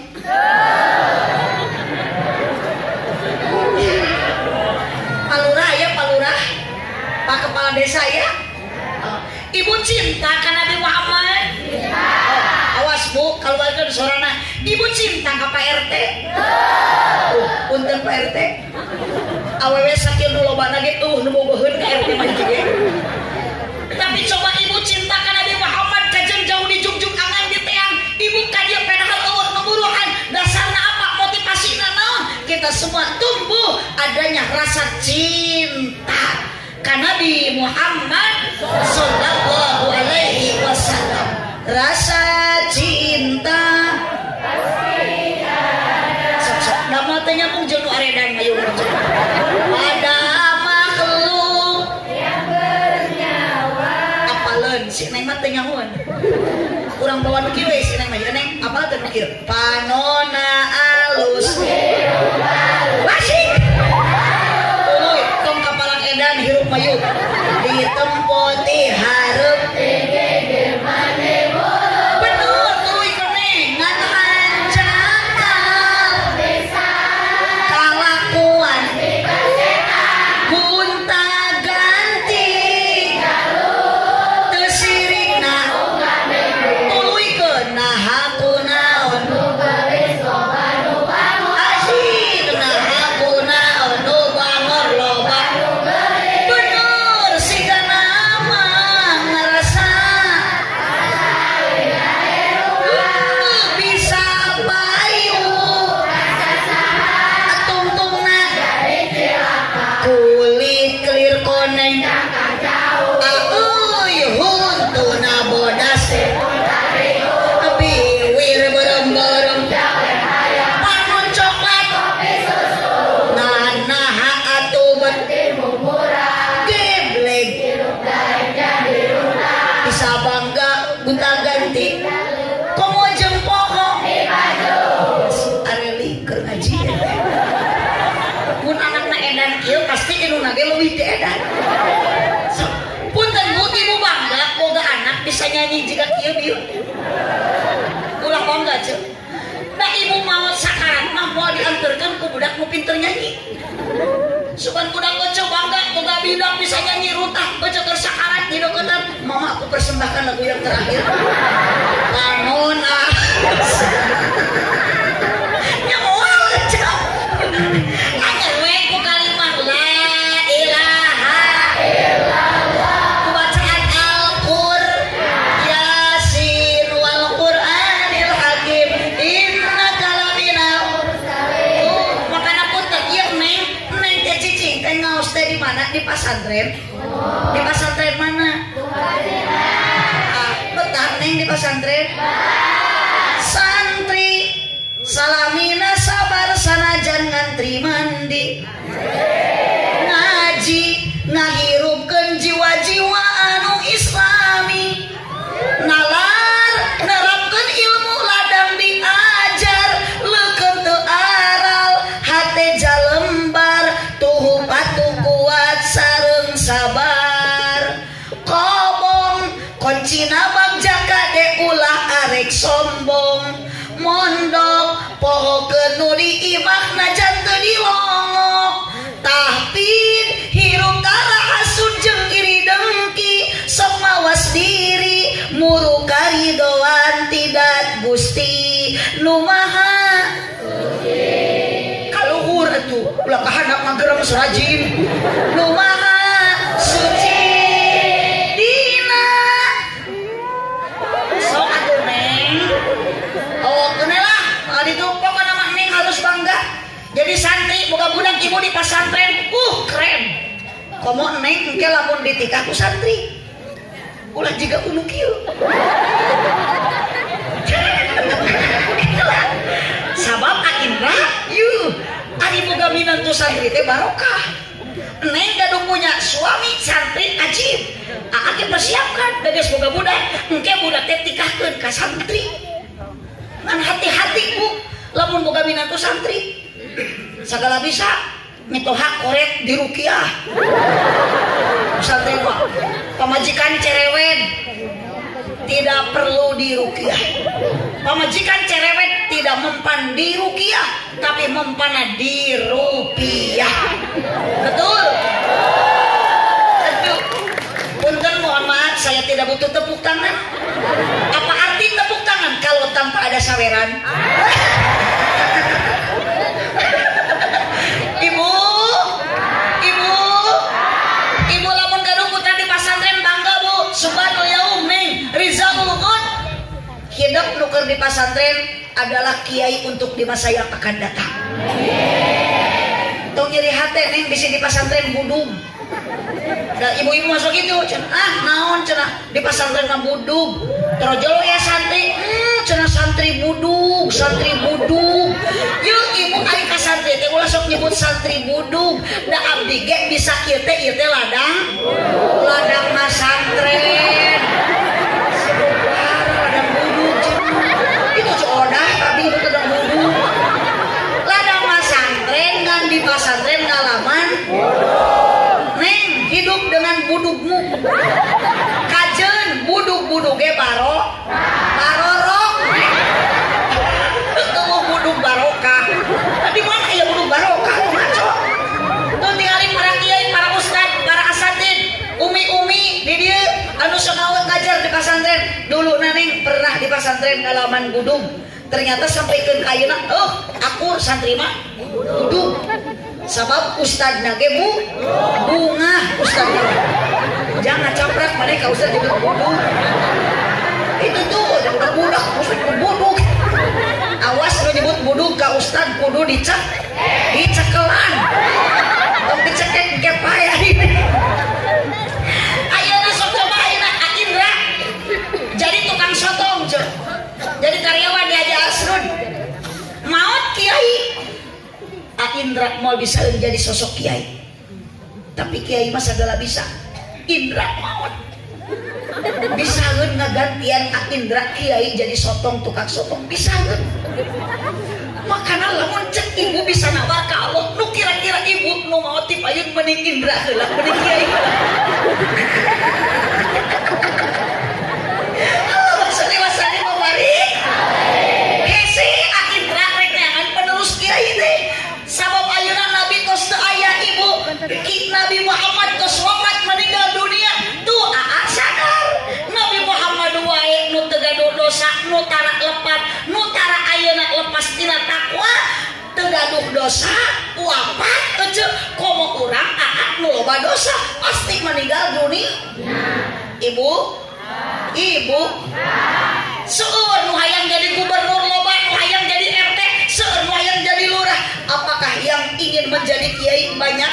Palurah ya, palurah. Pak kepala desa ya. Ibu cinta ka Nabi Muhammad? Awas Bu, keluarkan suarana. Ibu cinta ka Pak RT? Punten Pak RT. Awewe sakieu nu lobana ge nu boboheun ka RT mah ge. Tapi coba Ibu cinta ka Nabi Muhammad kajeng jauh di jungjung angan di teang. Ibu ka dieu padahal eueuh nuburuhan. Dasarna apa? Motivasina naon? Kita semua tumbuh adanya rasa cinta ka Nabi Muhammad sallallahu alaihi wasallam. Rasa cinta nama teh nyambung jeung nu aredan ayeuna pada makhluk yang bernyawa. Apaleun si Neng mah teh nyahoan. Urang bawa nu kieu si Neng mah ya Neng, apal teh nu kieu? Panona alus wasik. Tuluy tong kapalang edan hirup mayuk ditempoti hareup tege mane bener tuluy kene ngan hancakal desa kalakuan gunta ganti teu sirikna tuluy keun nah gonta ganti komo jeung poho areli keur ngaji mun anakna edan kieu pasti inuna ge leuwih teh edan punten bu ibu bangga boga anak bisa nyanyi jika kieu bieu ulah bangga ceuk da ibu mau sakaran mah moal dianterkeun ku budak nu pinter nyanyi sukan budak ojo bangga boga bidak bisa nyanyi rutah ojo keur sakarat di deukeutan mama aku persembahkan lagu yang terakhir lamun nya moal cek angin we ku kalimat la ilaha illallah bacaan Al-Qur'an Yasin wal Qur'anil Hakim innaka laminal makana punten ieu neng teh cicing teh ngaos teh di mana di pasantren di pasantren mana betah neng di pasantren santri salamina sabar sanajan ngantri mandi ngaji ngahirupkeun jiwa-jiwa anu islami nalar nerapkeun ilmu ladang diajar leukeun teu aral hate jalembar tuhu patuh kuat sareng sabar kobong koncina bagja kade ulah arek sombong mondok poho nu diibak najan teu dilongok tahpid hirup tara hasud jeung iri dengki sok mawas diri muru karidoan tidak Gusti nu maha kaluhur atuh ulah kahandap magerem serajin nu maha suci dina sok atuh neng oh kenelah itu pokoknya mah neng harus bangga jadi santri boga budak ibu di pasantren keren komo neng engke lamun ditikah ku santri ulah jiga unu kieu sabab akhirnya ari boga minantu santri teh barokah neng gadung punya suami santri ajib ake persiapkan beges boga budak engke budak teh tikahkeun ka santri ngan hati-hati bu lamun boga minantu santri segala bisa mitoha korek di rukiah santri mah pamajikan cerewet tidak perlu di rukiah pamajikan cerewet tidak mempan di rukiah tapi mempan di rupiah betul aduh punten mohon maaf saya tidak butuh tepuk tangan apa arti tepuk tangan kalau tanpa ada saweran ibu lamun gadung putra di pasantren bangga bu subhanallah yaum neng rizalul ghad hidup nuker di pasantren adalah kiai untuk di masa yang akan datang tong nyeri hati neng bisa di pasantren budung dan ibu-ibu masuk itu naon cenah di pasantren mah budug trojol ya santri cenah santri budug yuk ibu ari ka santri teh ulah sok nyebut santri budug da abdi ge bisa kieu teh ladang mah santren ladang budug itu codah tapi itu ladang budug ladang mah santren ngan di pasantren ngalaman neng hidup dengan budugmu kajen budug-budugnya barorok itu budug barokah di mana ya budug barokah maco tuh tinggalin para kiai para ustad para asatid umi-umi di dia anu sok ngajar di pasantren dulu neng pernah di pasantren ngalaman budug ternyata sampai ke ayeuna akur santri mah budug sabab ustadna ge bunga ustadna jangan caprak mereka ustad juga bodoh itu tuh budak ustad bodoh awas lu nyebut bodoh ka ustad kudu dicekelan tong dicekek ge payah ayeuna sok coba ayeuna Indra jadi tukang sotong jadi karyawan di Haji Asrun maot kiai Indra mau bisa menjadi sosok kiai tapi kiai mah segala bisa Indra maut bisa ngagantian Kak Indra Kiai jadi sotong tukang sotong bisa nggak? Makanya lamun cek ibu bisa nabar ka Allah nu kira-kira ibu nu mau tipayun mending Indra heula mending Kiai heula. Maksudnya memari hese Kak Indra rek neangan penerus Kiai teh sabab ayeuna Nabi tos teu aya ibu Nabi Muhammad tos wafat meninggal dunia tuh sadar Nabi Muhammad wae nu teu gaduh dosa nu tara lepat nu tara ayeuna lepas tina takwa teu gaduh dosa wafat teu komo urang nu loba dosa pasti meninggal dunia. Ibu seueur nu hayang jadi gubernur loba nu hayang jadi RT seueur nu hayang jadi lurah apakah yang ingin menjadi kiai banyak?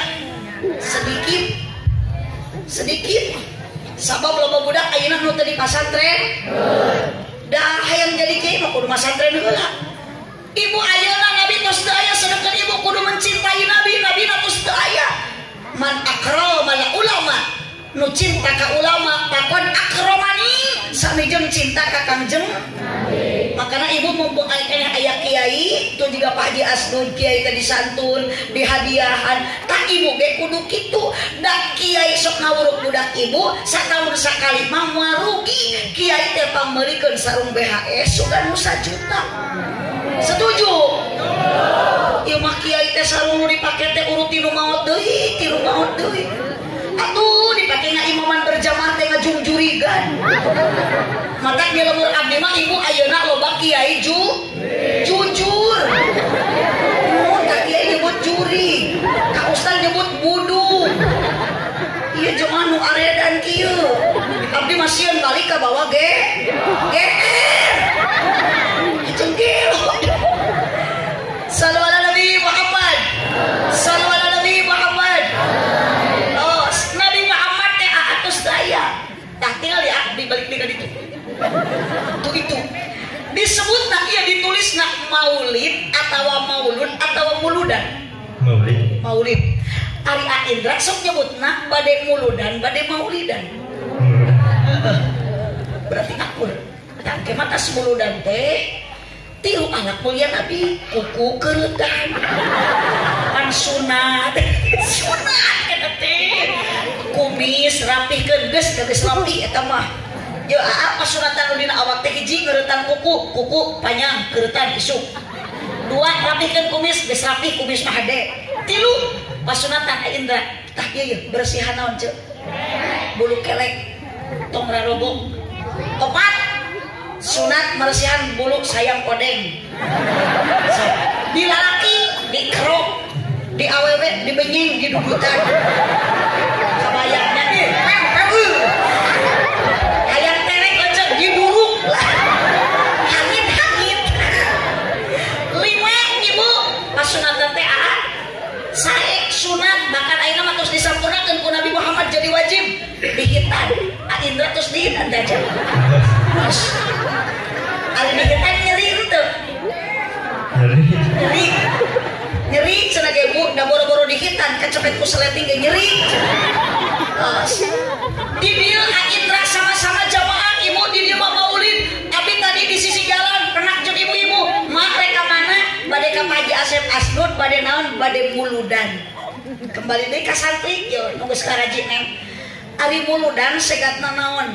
Sedikit sabab loba budak ayeuna nu teu di pasantren dah hayang jadi kiai mah kudu pasantren heula. Ibu ayeuna Nabi tos teu aya sedengkeun ibu kudu mencintai Nabi tos teu aya. Man akramal ulama nu cinta ka ulama takon akromani sanejeun cinta ka Kangjeng Nabi. Makana ibu mumpung aya kiai tuh juga Pak Haji Asdun kiai teh disantun dihadiahan tak ibu ge kudu kitu da kiai sok ngawuruk budak ibu sataun sakali mah moal rugi kiai teh pameurikeun sarung BHS sugan nu 1 juta. Setuju? Ieu mah kiai teh sarung nu dipake teh urut tilu maot deui. Atuh dipake ngaimaman berjamaah teh ngajungjurigan. Mata dia lemur abdi mah ibu ayeuna loba kiai jujur. Ka kiai nyebut juri, ka ustaz nyebut budu. Ieu jeung anu aredan kieu. Abdi mah sieun balik ka bawah GR. Jeung gelo. Sallallahu alaihi Muhammad. Sallallahu alaihi Muhammad. Oh, Nabi Muhammad teh atus daya. Tah tinggal ya dibalik di ditu. Itu disebutna ieu ditulisna maulid atawa maulud atawa muludan. Maulid. Ari Indra sok nyebutna bade muludan bade maulidan. Berarti akur. Tah ke mata muludan teh tiru anak mulia Nabi kuku keretan pan sunat eta teh kumis rapihkeun geus rapi eta mah Yo apa sunatan ulina awak teh hiji ngeuretan kuku panjang keuretan isuk. 2 rapihkeun kumis geus rapih kumis mah hade. 3 pasunatan Indra tah ieu bersihan naon ceuk. Bulu kelek tong rarobo. 4 sunat bersihan bulu sayang kodeng. Di lalaki dikerok, di awewe dibenying di dudutan. Kabayangnya nih. Sunatan teh saek sunat bahkan ayeuna mah tos disampurnakeun ku Nabi Muhammad jadi wajib dihitan. Indra tos dihitan teh aja. Ari dihitan nyeri teu. Nyeri cenah ge Bu, da boro-boro dihitan kecepet ku seleting ge nyeri. Di dieu Indra sama-sama jamaah ibu di dieu mah maulid. Abi tadi di sisi jalan pernah jeung ibu-ibu, mak reka mana? Bade ka Pak Haji Asep Asdud bade naon bade muludan. Kembali deui ka santri yo nu geus karaji neng. Ari muludan segatna naon?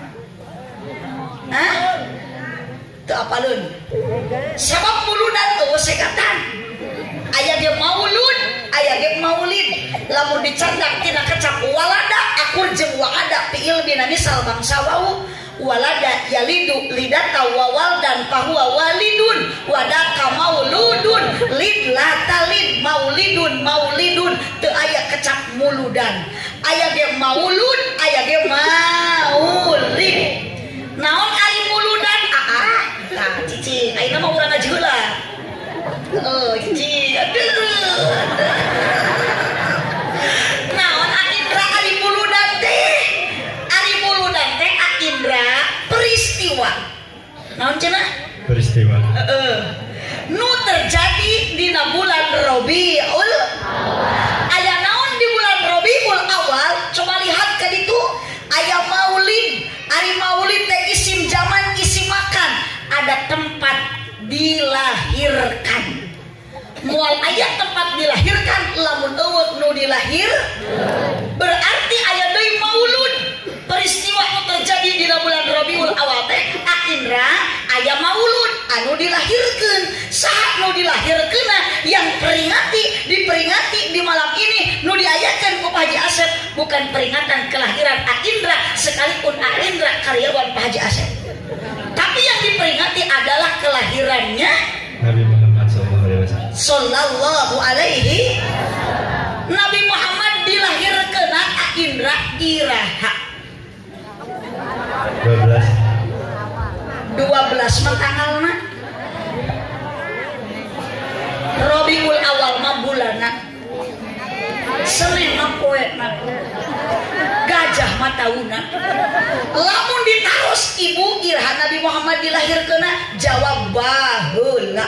Hah? Teu apaleun. Sabab muludan eueuh segatan. Aya ge maulud, aya ge maulid. Lamun dicandak tina kecap walada akur jeung waada fiil bina misal bangsa wau. Walada yalidu lidata wawal dan pahuwa walidun wadaka mauludun lid latalid maulidun teu aya kecap muludan aya ge maulud aya ge maulid naon ari muludan tah cici ayeuna mah urang ngajeula cici aduh naon Indra ari muludan teh Indra peristiwa naon cenah peristiwa nu terjadi dina bulan Rabiul aya naon di bulan Rabiul Awal coba lihat ka ditu aya maulid ari maulid teh isi dilahirkan. Moal aya tempat dilahirkan lamun eueuh nu dilahir berarti aya deui maulud. Peristiwa nu terjadi di bulan Rabiul Awal teh Indra aya maulud anu dilahirkeun. Saha nu dilahirkeunna yang diperingati di malam ini nu diayakeun ku Pak Haji Asep bukan peringatan kelahiran Indra sekalipun Indra karyawan Pak Haji Asep, tapi yang diperingati adalah kelahirannya Nabi Muhammad sallallahu alaihi. Nabi Muhammad dilahirkeun Indra iraha 12 mah tanggalna Rabiul Awal mah bulanna, Senin mah poena, Gajah mah tauna. Lamun ditaros ibu iraha Nabi Muhammad dilahirkeunna jawab baheula.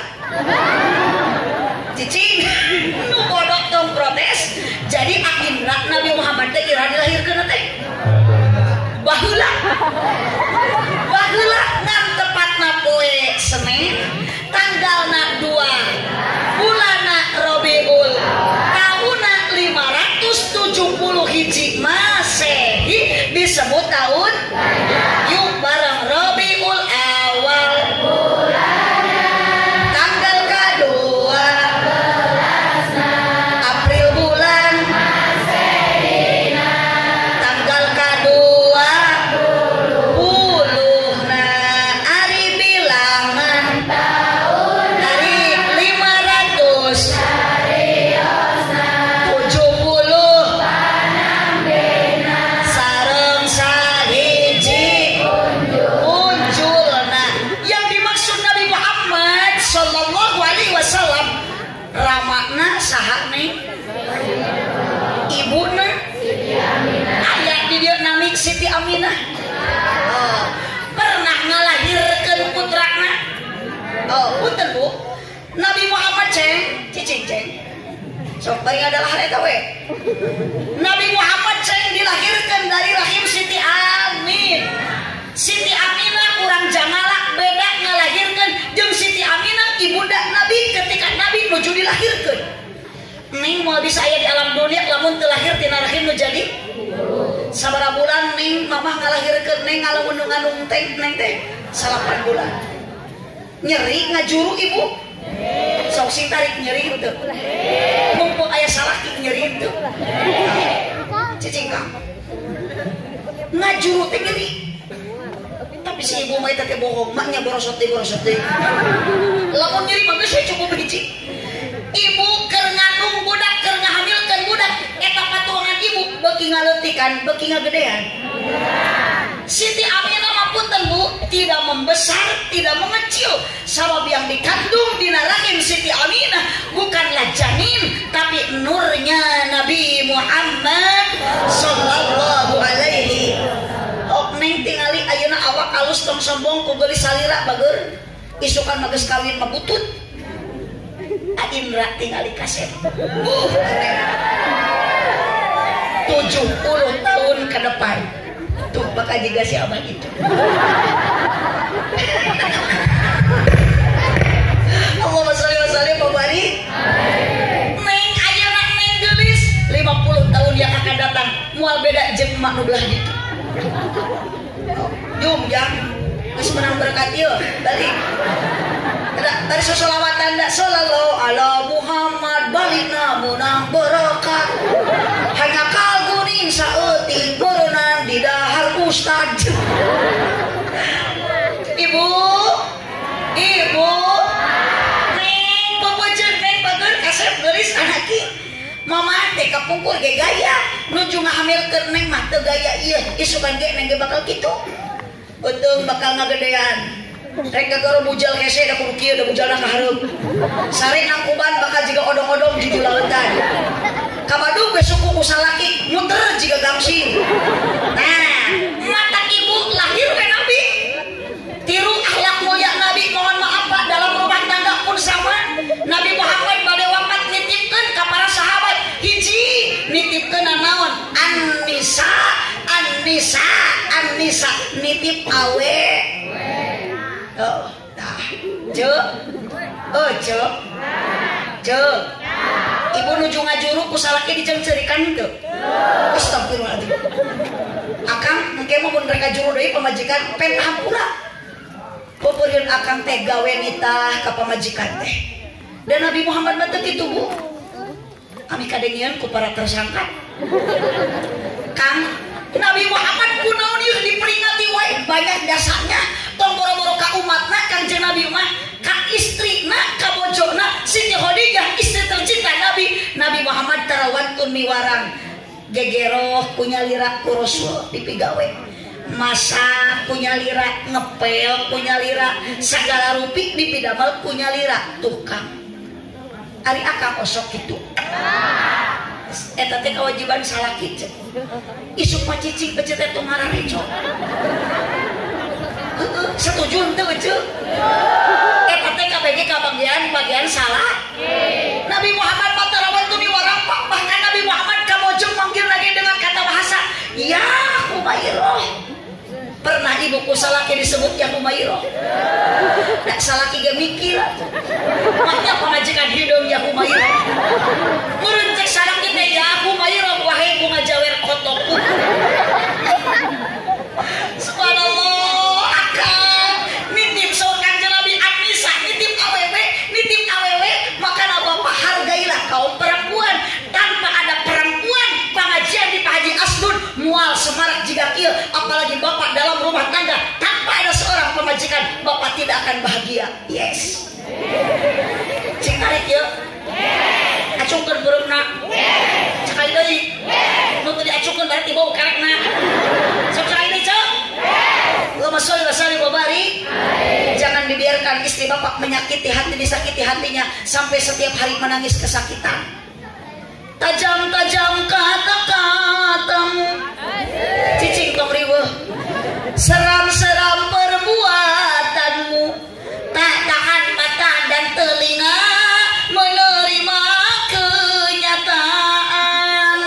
Cicing nu bodok tong protes. Jadi Indra Nabi Muhammad teh iraha dilahirkeunna teh baheula ngan tepatna poe Senin tanggalna 2 bulanna Rabiul tahunna 570 hiji Masehi disebut tahun yuk bareng Rabiul Awal tanggal kedua April bulan tanggal kedua puluhna ari bilangan dari 500 70 sareng sahiji unjulna. Yang dimaksud Nabi Muhammad sallallahu alaihi wasallam ramakna saha nih ibuna aya di dieu nami Siti Aminah. Pernah ngalahirkeun putrana. Punten Bu, Nabi Muhammad cicing sok bari adalah eta we. Nabi Muhammad dilahirkan dari rahim Siti Amin. Siti Aminah kurang jangala beda ngalahirkeun jeung Siti Aminah ibunda Nabi ketika Nabi nuju dilahirkeun. Ning moal bisa aya di alam dunia lamun teu lahir tina rahim nu jadi sabaraha bulan ning mamah ngalahirkeun ning ngalamun teh neng teh 8 bulan. Nyeri ngajuru ibu. Sok sing tarik nyeri itu. Mumpung aya salaki nyeri itu. Cicing Kang. Ngajuru teh nyeri. Tapi si ibu mah teh bohong, maknya borosot deui. Lamun nyeri mah geus cukup hiji. Ibu keur ngandung budak, keur ngahamilkeun budak, eta patuangan ibu beuki ngaleutikan, beuki ngagedean. Siti Aminah mah punten Bu, tidak membesar, tidak mengecil. Sabab yang dikandung di rahim Siti Aminah bukanlah janin, tapi nurnya Nabi Muhammad sallallahu alaihi. Neng tingali ayeuna awak alus tong sombong ku geulis salira bageur. Isukan mah geus kawin mah butut. Indra tingali kasep. 70 tahun ke depan. Tuh bakal juga si abang itu. Allahumma sholli wa sallim wa barik. Neng ayeuna neng geulis 50 tahun yang akan datang moal beda jeung emak nu belah ditu. Jum jang geus menang berkat ieu balik. Dari sesolawatan dak sallallahu ala Muhammad balina munang berkat. Hanya kalguning saeutik burunan di dahar ustad. Ibu neng pemujud neng bager kasep geulis anak ki. Mama teh kapungkur ge gaya nuju ngahamilkeun neng mah teu gaya ieu. Isukan ge neng ge bakal kitu. Untung bakal ngagedean. Rek gagaro bujal hese da kudu kieu da bujalna kahareup. Sare nang uban bakal jiga odong-odong di julautan. Kabadu ge suku ku salaki muter jiga gamsing. Nah, mata ibu lahir ke Nabi. Tiru akhlak mulia Nabi, mohon maaf Pak, dalam rumah tangga pun sama. Nabi Muhammad bade wafat nitipkeun ka para sahabat. Hiji nitipkeun naon? An-nisa nitip awe. Oh, nah, cek, oh cek, cek. Ibu nuju ngajuru kusalaki dicengcerikan tuh. Astagfirullahaladzim. Akang mungkin mau bener ngajuru dari pemajikan pen hampura. Pupurun akang teh gawe nitah ke pemajikan teh. Dan Nabi Muhammad mah kitu Bu. Kami kadengian ku para tersangka. Kang Nabi Muhammad kunaon ieu diperingati wae banyak dasarnya. Tong boro-boro ka umatna Kanjeng Nabi mah ka istrina ka bojona Siti Khadijah istri tercinta Nabi Muhammad tarawantun miwarang gegeroh kunyalira ku Rasul dipigawe masak kunyalira ngepel kunyalira segala rupi dipidamel kunyalira tukang ari akang osok kitu eta teh kewajiban salaki cek isuk mah cicing pecet teh tumara reco setuju henteu cek eta teh kabeh bagian salah Nabi Muhammad matarawan tu miwarang bahkan Nabi Muhammad kamojong manggil lagi dengan kata bahasa ya Humairah pernah ibuku salaki disebut ya Humairah nak salaki ge mikir maknya pamajikan hidung ya Humairah meureun cek salaki teh ya Humairah wahai ku ngajawer kotoku subhanallah akang nitip sokan Nabi Anisa nitip awewe maka Bapak hargailah kaum perempuan tanpa ada perempuan pengajian di Pak Haji Asdun mual semarak jika kieu apalagi Bapak dalam rumah tangga tanpa ada seorang pemajikan Bapak tidak akan bahagia yes cik tarik yuk acungkeun beureumbna sekali deui nu teu diacungkeun berarti bau karekna sok sekali deui cok Allahumma sholli wa sallim wa barik. Jangan dibiarkan istri Bapak menyakiti hati disakiti hatinya sampai setiap hari menangis kesakitan. Tajam-tajam kata-katamu cicing tong riweuh seram-seram perbuatanmu tak tahan mata dan telinga menerima kenyataan.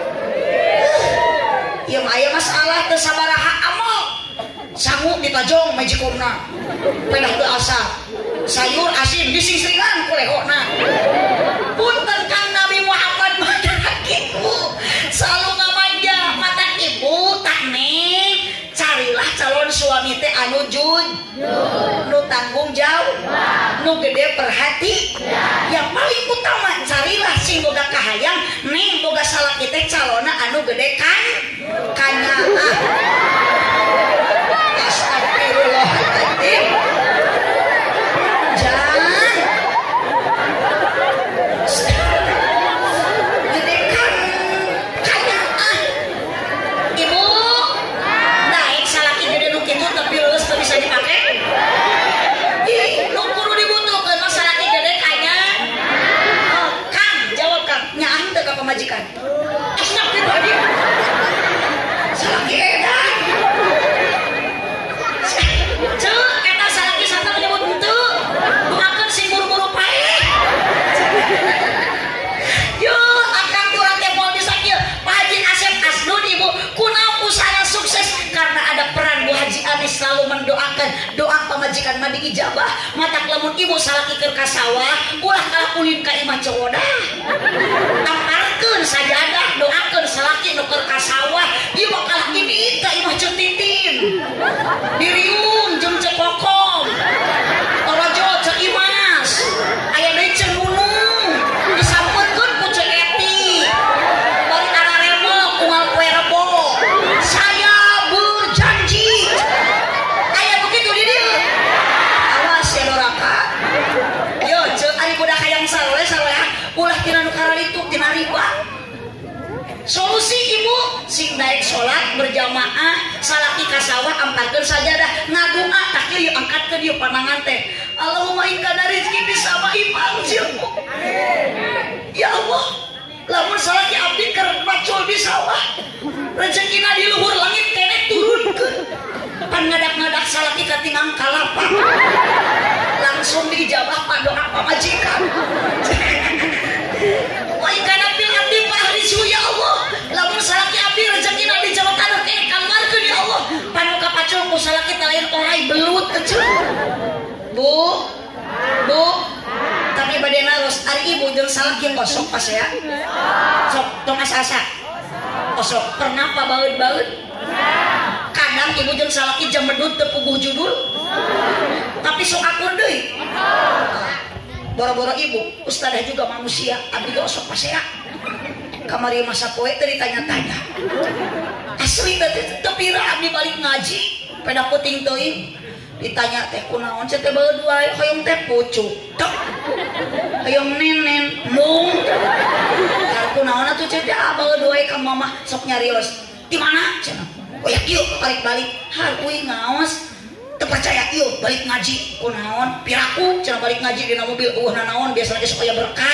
Ieu mah aya masalah teu sabaraha amal sanggup ditajong majikomna pedah teu asa sayur asin bising seringan kulehona punten Kang Nabi Muhammad mata ibu selalu ngamanja mata ibu tak neng carilah calon suami teh anu jujur nu tanggung jawab nu gede perhati yang paling utama carilah sing boga kahayang neng boga salaki teh calona anu gede kan kanyata astagfirullahaladzim jangan gedekan kanyata ibu naik salaki gede nu kitu tapi lulus teu bisa dipake nu kudu dibutuhkeun mah salaki gede kanya Kang jawab Kang nyaah teu ka pamajikan astagfirullahaladzim salaki edan cek eta salaki santa menyebut henteu bukakeun sing buru-buru paeh yo akang kurang teh moal bisa kieu Pak Haji Asep Asdun ibu kunaon usaha sukses karena ada peran Bu Haji Anis selalu mendoakan doa pamajikan mah diijabah matak lamun ibu salaki keur ka sawah ulah kalah ulin ka imah cowodah amparkeun sajadah doakeun salaki nu keur ka sawah ieu bakal ini ka imah cetitin diriung jeung cekokom torojo cek imas aya deui cek nunung disampeutkeun ku cek eti bari araremo kumal kue rebo saya berjanji aya begitu di dieu awas ya doraka yo cek ari budak hayang saleh ulah tina nu karalituk tina riba solusi ibu sing daek sholat berjamaah salaki ka sawah amparkeun sajadah ngadoa tak ieu angkatkeun ieu panangan teh Allahumma in kana rizqi bisama'i fa'anzilhu ya Allah lamun salaki abdi keur macul di sawah rezekina di luhur langit keneh turunkeun pan ngadak-ngadak salaki katingang kalapa langsung diijabah pa doa pamajikan wa in kana fil abdi fahrisu ya Allah lamun salaki abdi rezekina di Jawa Tengah keneh kamarkeun ya Allah panu kapacul ku salaki lain orai belut kecil Bu, tapi bade naros ari ibu jeung salaki kosok pas ya. Sok tong asa-asa. Kosok pernah pa baeud-baeud? Kadang ibu jeung salaki jam medut teu puguh judul. Tapi sok akun deui. Boro-boro ibu, ustadzah juga manusia, abdi ge sok pas ya. Kamari masa poe teh ditanya-tanya. Asli teh pira abdi balik ngaji, peda puting teuing. Ditanya teh kunaon teh baeud wae, hoyong teh pucuk. Tek. Hoyong nenen mung. Kunaon atuh teh baeud wae ka mama sok nyarios. Di mana cenah? Oh ya kieu balik-balik. Har euy ngaos. Teu percaya ieu balik ngaji. Kunaon? Piraku cenah balik ngaji dina mobil eueuhna naon biasa lagi supaya berkat.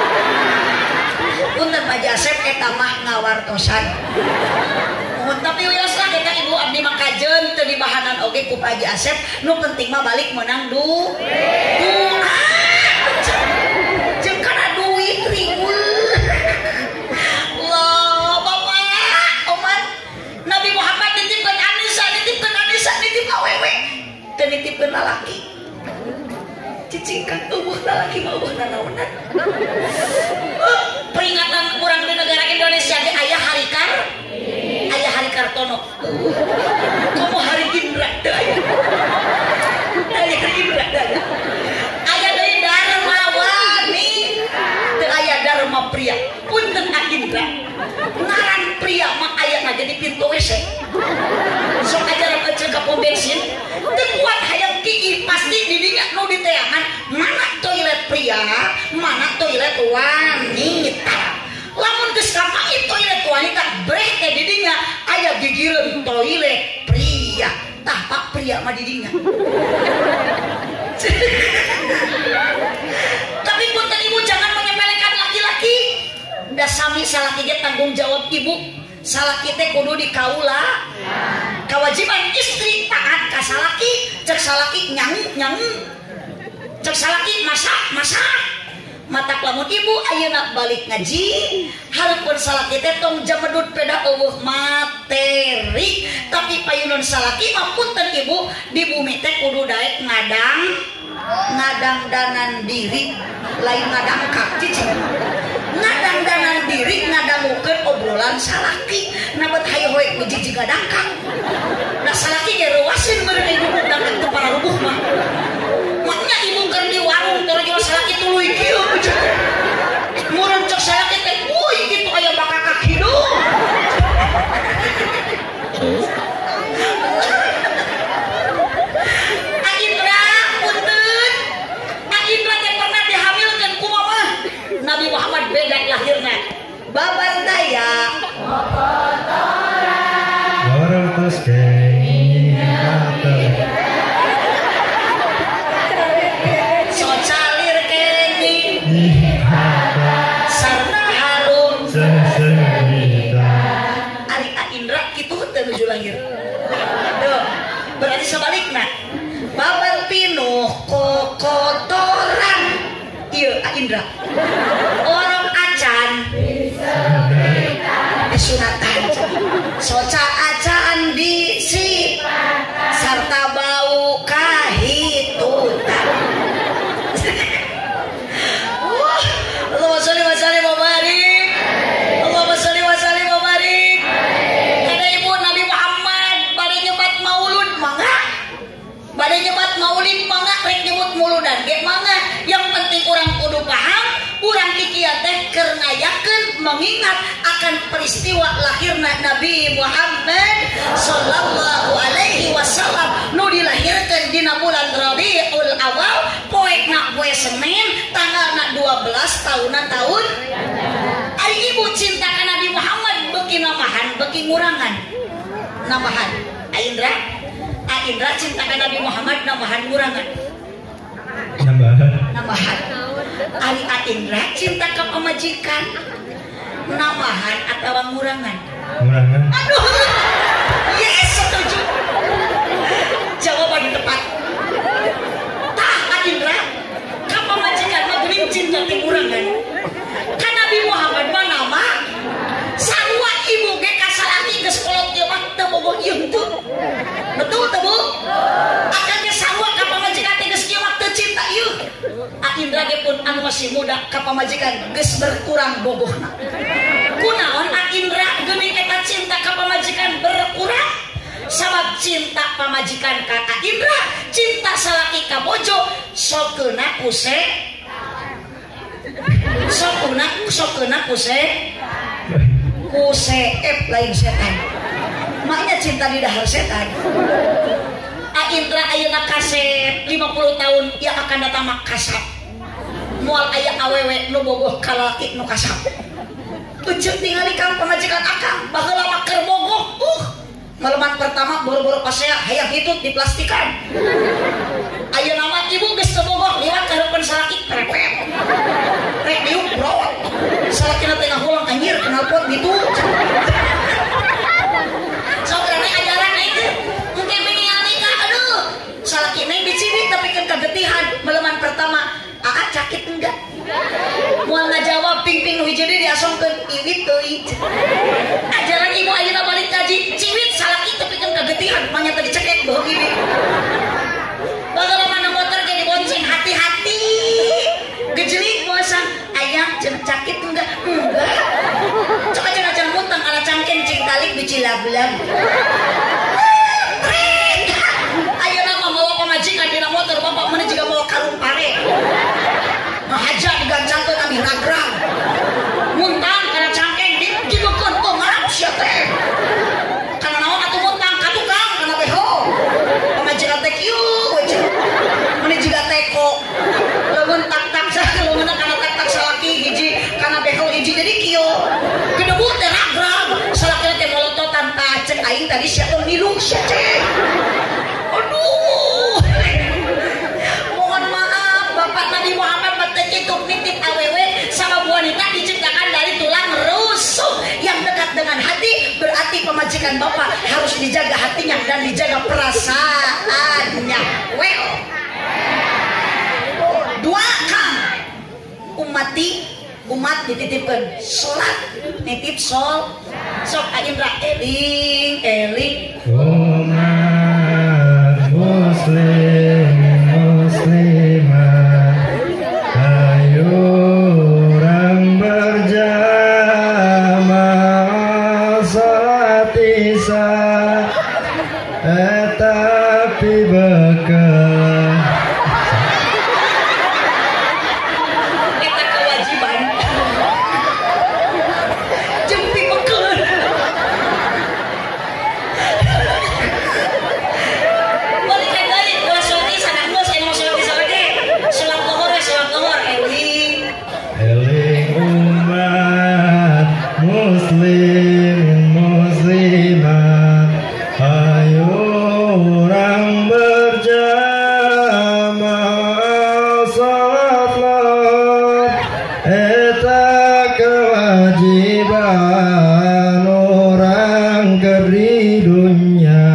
Punten Pak Jasep eta mah ngawartosan. Tapi wiosna kita ibu abdi makajeun teu dibahanan oge ku Pak Haji Asep nu penting mah balik menang duit. Jeung kana duit ribu. Allah Bapak Oman Nabi Muhammad nitipkeun Anisa nitip awewe teu nitipkeun lalaki. Cicingkan eueuh lalaki mah eueuhna naonan. Peringatan urang di negara Indonesia ge aya hari Kartono. Kamu hari Indra teu aya. Aya hari Indra teu aya. Aya deui Darmawani. Teu aya Dharma Pria. Punten Indra. Ngaran pria mah aya na jadi pintu WC. Sok ajaran eceu ka pom bensin. Teu kuat hayang kieu pasti di dinya nu diteangan mana toilet pria, mana toilet wanita. Lamun geus kapait toilet wanita breh teh di dinya aya gigireun toilet pria. Tah Pak pria mah di dinya. Tapi punten ibu jangan menyepelekan laki-laki. Da sami salaki ge tanggung jawab ibu. Salaki teh kudu dikaula. Kewajiban istri taat ka salaki, cek salaki nyangu. Cek salaki masak. Matak lamun ibu ayeuna balik ngaji hareupeun salaki teh tong jamedut peda eueuh materi tapi payunan salaki mah punten ibu di bumi teh kudu daek ngadangdanan diri lain ngadangkak cicing ngadangdanan diri ngadangukeun obrolan salaki nabat hayu hoek uji jiga dangkak da salaki ge reuaseun meureun ibu dangkak teu para rubuh mah maknya ibu keur di warung teu jual salaki tuluy kieu murun cek salaki teh wuy kitu aya bakakak hidup. Indra punten Indra teh pernah dihamilkeun ku mama Nabi Muhammad beda lahirna babar daya orang terus sarta harum ari Indra kitu teu nuju lahir. Tuh, berarti sebalikna. Babar pinuh kokotoran. Ieu Indra. Orang acan disunatan. Soca acan disi sarta bau kahitutan. Allahumma sholli wa sallim wa barik. Allahumma sholli wa sallim wa barik. Kada ibu Nabi Muhammad bade nyebat maulud mangga. Bade nyebat maulid mangga rek nyebut muludan ge mangga. Yang penting urang kudu paham, urang kikieu teh keur ngayakeun mengingat akan peristiwa lahirna Nabi Muhammad sallallahu alaihi wasallam nu dilahirkeun dina bulan Rabiul Awal poekna poe Senin tanggalna 12 tahunan tahun. Ari ibu cinta ka Nabi Muhammad beuki namahan beuki ngurangan. Namahan Indra cinta ka Nabi Muhammad namahan ngurangan. Namahan. Ari Indra cinta ka pamajikan namahan atawa ngurangan. Aduh. Yes, setuju. Jawaban tepat. Tah Indra, ka pamajikan mah geuning cinta teh ngurangan. Ka Nabi Muhammad mah nama sarua ibu ge ka salaki geus kolot ieu mah teu bogoh ieu henteu. Betul teu Bu? Akan ge sarua ka pamajikan teh geus kieu mah masih muda ka pamajikan geus berkurang bogohna. Kunaon Indra geuning eta cinta ka pamajikan berkurang? Sabab cinta pamajikan ka Indra, cinta salaki ka bojo sokeuna kuse. Sokeuna kuse. Kuseep lain setan. Maknya cinta di dahar setan. Indra ayeuna kasep 50 tahun ia akan datang mak kasap. Moal aya awewe nu bogoh kalaki nu kasap. Ujung tingali kang pamajikan akang baheula mah keur bogoh. Malaman pertama boro-boro pasea hayang hitut diplastikan. Ayeuna mah ibu geus teu bogoh liwat kareupeun salaki krepet. Rek diuk bro. Salakina teh ngahulang anjir kenal pot gitu. Saudara ajaran itu mungkin pengen nikah aduh. Salaki neng dicibit tapi kan kagetihan. Malaman pertama cakit enggak? Moal ngajawab ping-ping nu hiji deui diasongkeun iwit teuing. Ajaran ibu ayeuna balik kaji ciwit salaki tapi kan kagetihan mangnya tadi cekek beuh gini. Bagala mana motor ge dibonceng hati-hati. Gejlik moasan ayang cenah cakit enggak? Enggak. Coba cenah muntang ala cangken cing talik dicilablang. Ayeuna mah mawa pamajikan dina motor bapak mana juga mawa kalung pare. Haja digancangkeun abi nagrang. Muntang kana cangkeng digibekeun oh ngarap sia teh. Kana naon atuh muntang ka tukang kana beho. Pamajikan teh kieu we. Mani jiga teko. Lamun tak-tak saha kana tak-tak salaki hiji kana beho hiji jadi kieu. Kedebu teh nagrang. Salaki teh molototan tah cek aing tadi sia teh nilu sia teh. Aduh. Mohon maaf Bapak Nabi Muhammad itu nitip awewe sama wanita diciptakan dari tulang rusuk yang dekat dengan hati. Berarti pemajikan bapak harus dijaga hatinya dan dijaga perasaannya. Well, doakan umat dititipkan sholat nitip sok Indra eling umat muslimah orang berjamaah salat isya tapi bekal eta kewajiban jempi bekal balik dari kelas sholat isya dan gue saya mau sholat isya lagi sholat lohor eling umat muslimah ayo orang berjamaah salat eta kewajiban orang di dunya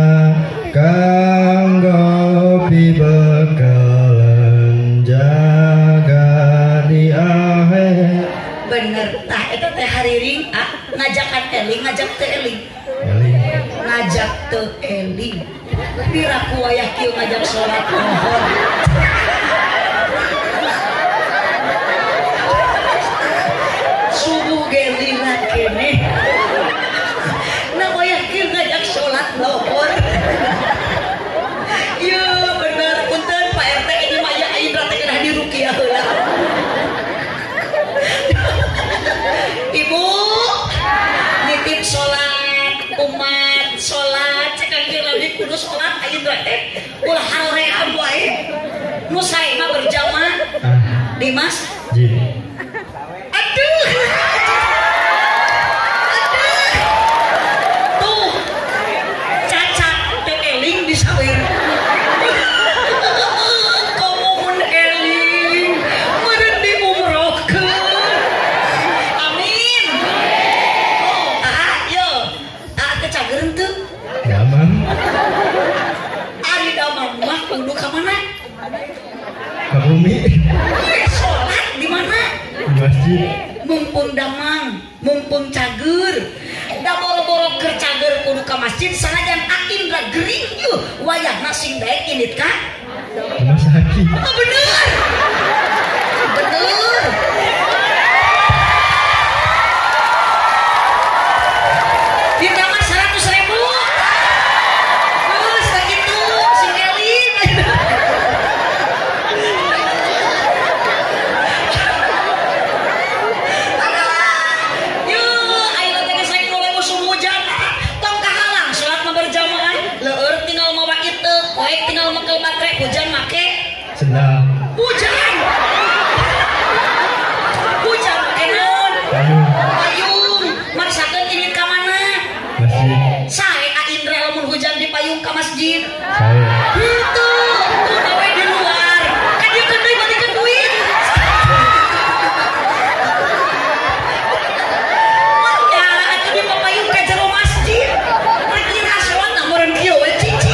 kanggo pibekalan jaga di akhir. bener tah eta teh hariring ngajakan eling ngajak teu eling ngajak teu eling piraku wayah kieu ngajak sholat lohor subuh geliran kene nah wayah kieu ngajak sholat lohor. Ieu bener punten Pak RT ini mah aya Indra teh kedah dirukiah heula. Ibu nitip sholat umat sholat cek lagi kudu sholat Indra teh ulah haream wae nu sae mah berjamaah Dimas aduh tuh cacat teh eling di sawer kamu mun eling meureun diumrohkeun amin yo teh cageureuh teu Damang ari damang mah kudu ka mana ke bumi sholat di mana di masjid mumpung damang mumpung cager da boro-boro keur cager kudu ka masjid sanajan Indra gering yeuh wayahna sing daek indit ka rumah sakit bener Nah, Hujan. Hujan kenon. Payung. Maksakeun ini ka mana? masih Sae ka Indra lamun hujan di payung ka masjid. saya. Itu tuh gawe di luar. Kan dia kan deui balikan duit. Ya, atuh di payung ka jero masjid. Lagi rasuan namun kieu we cici.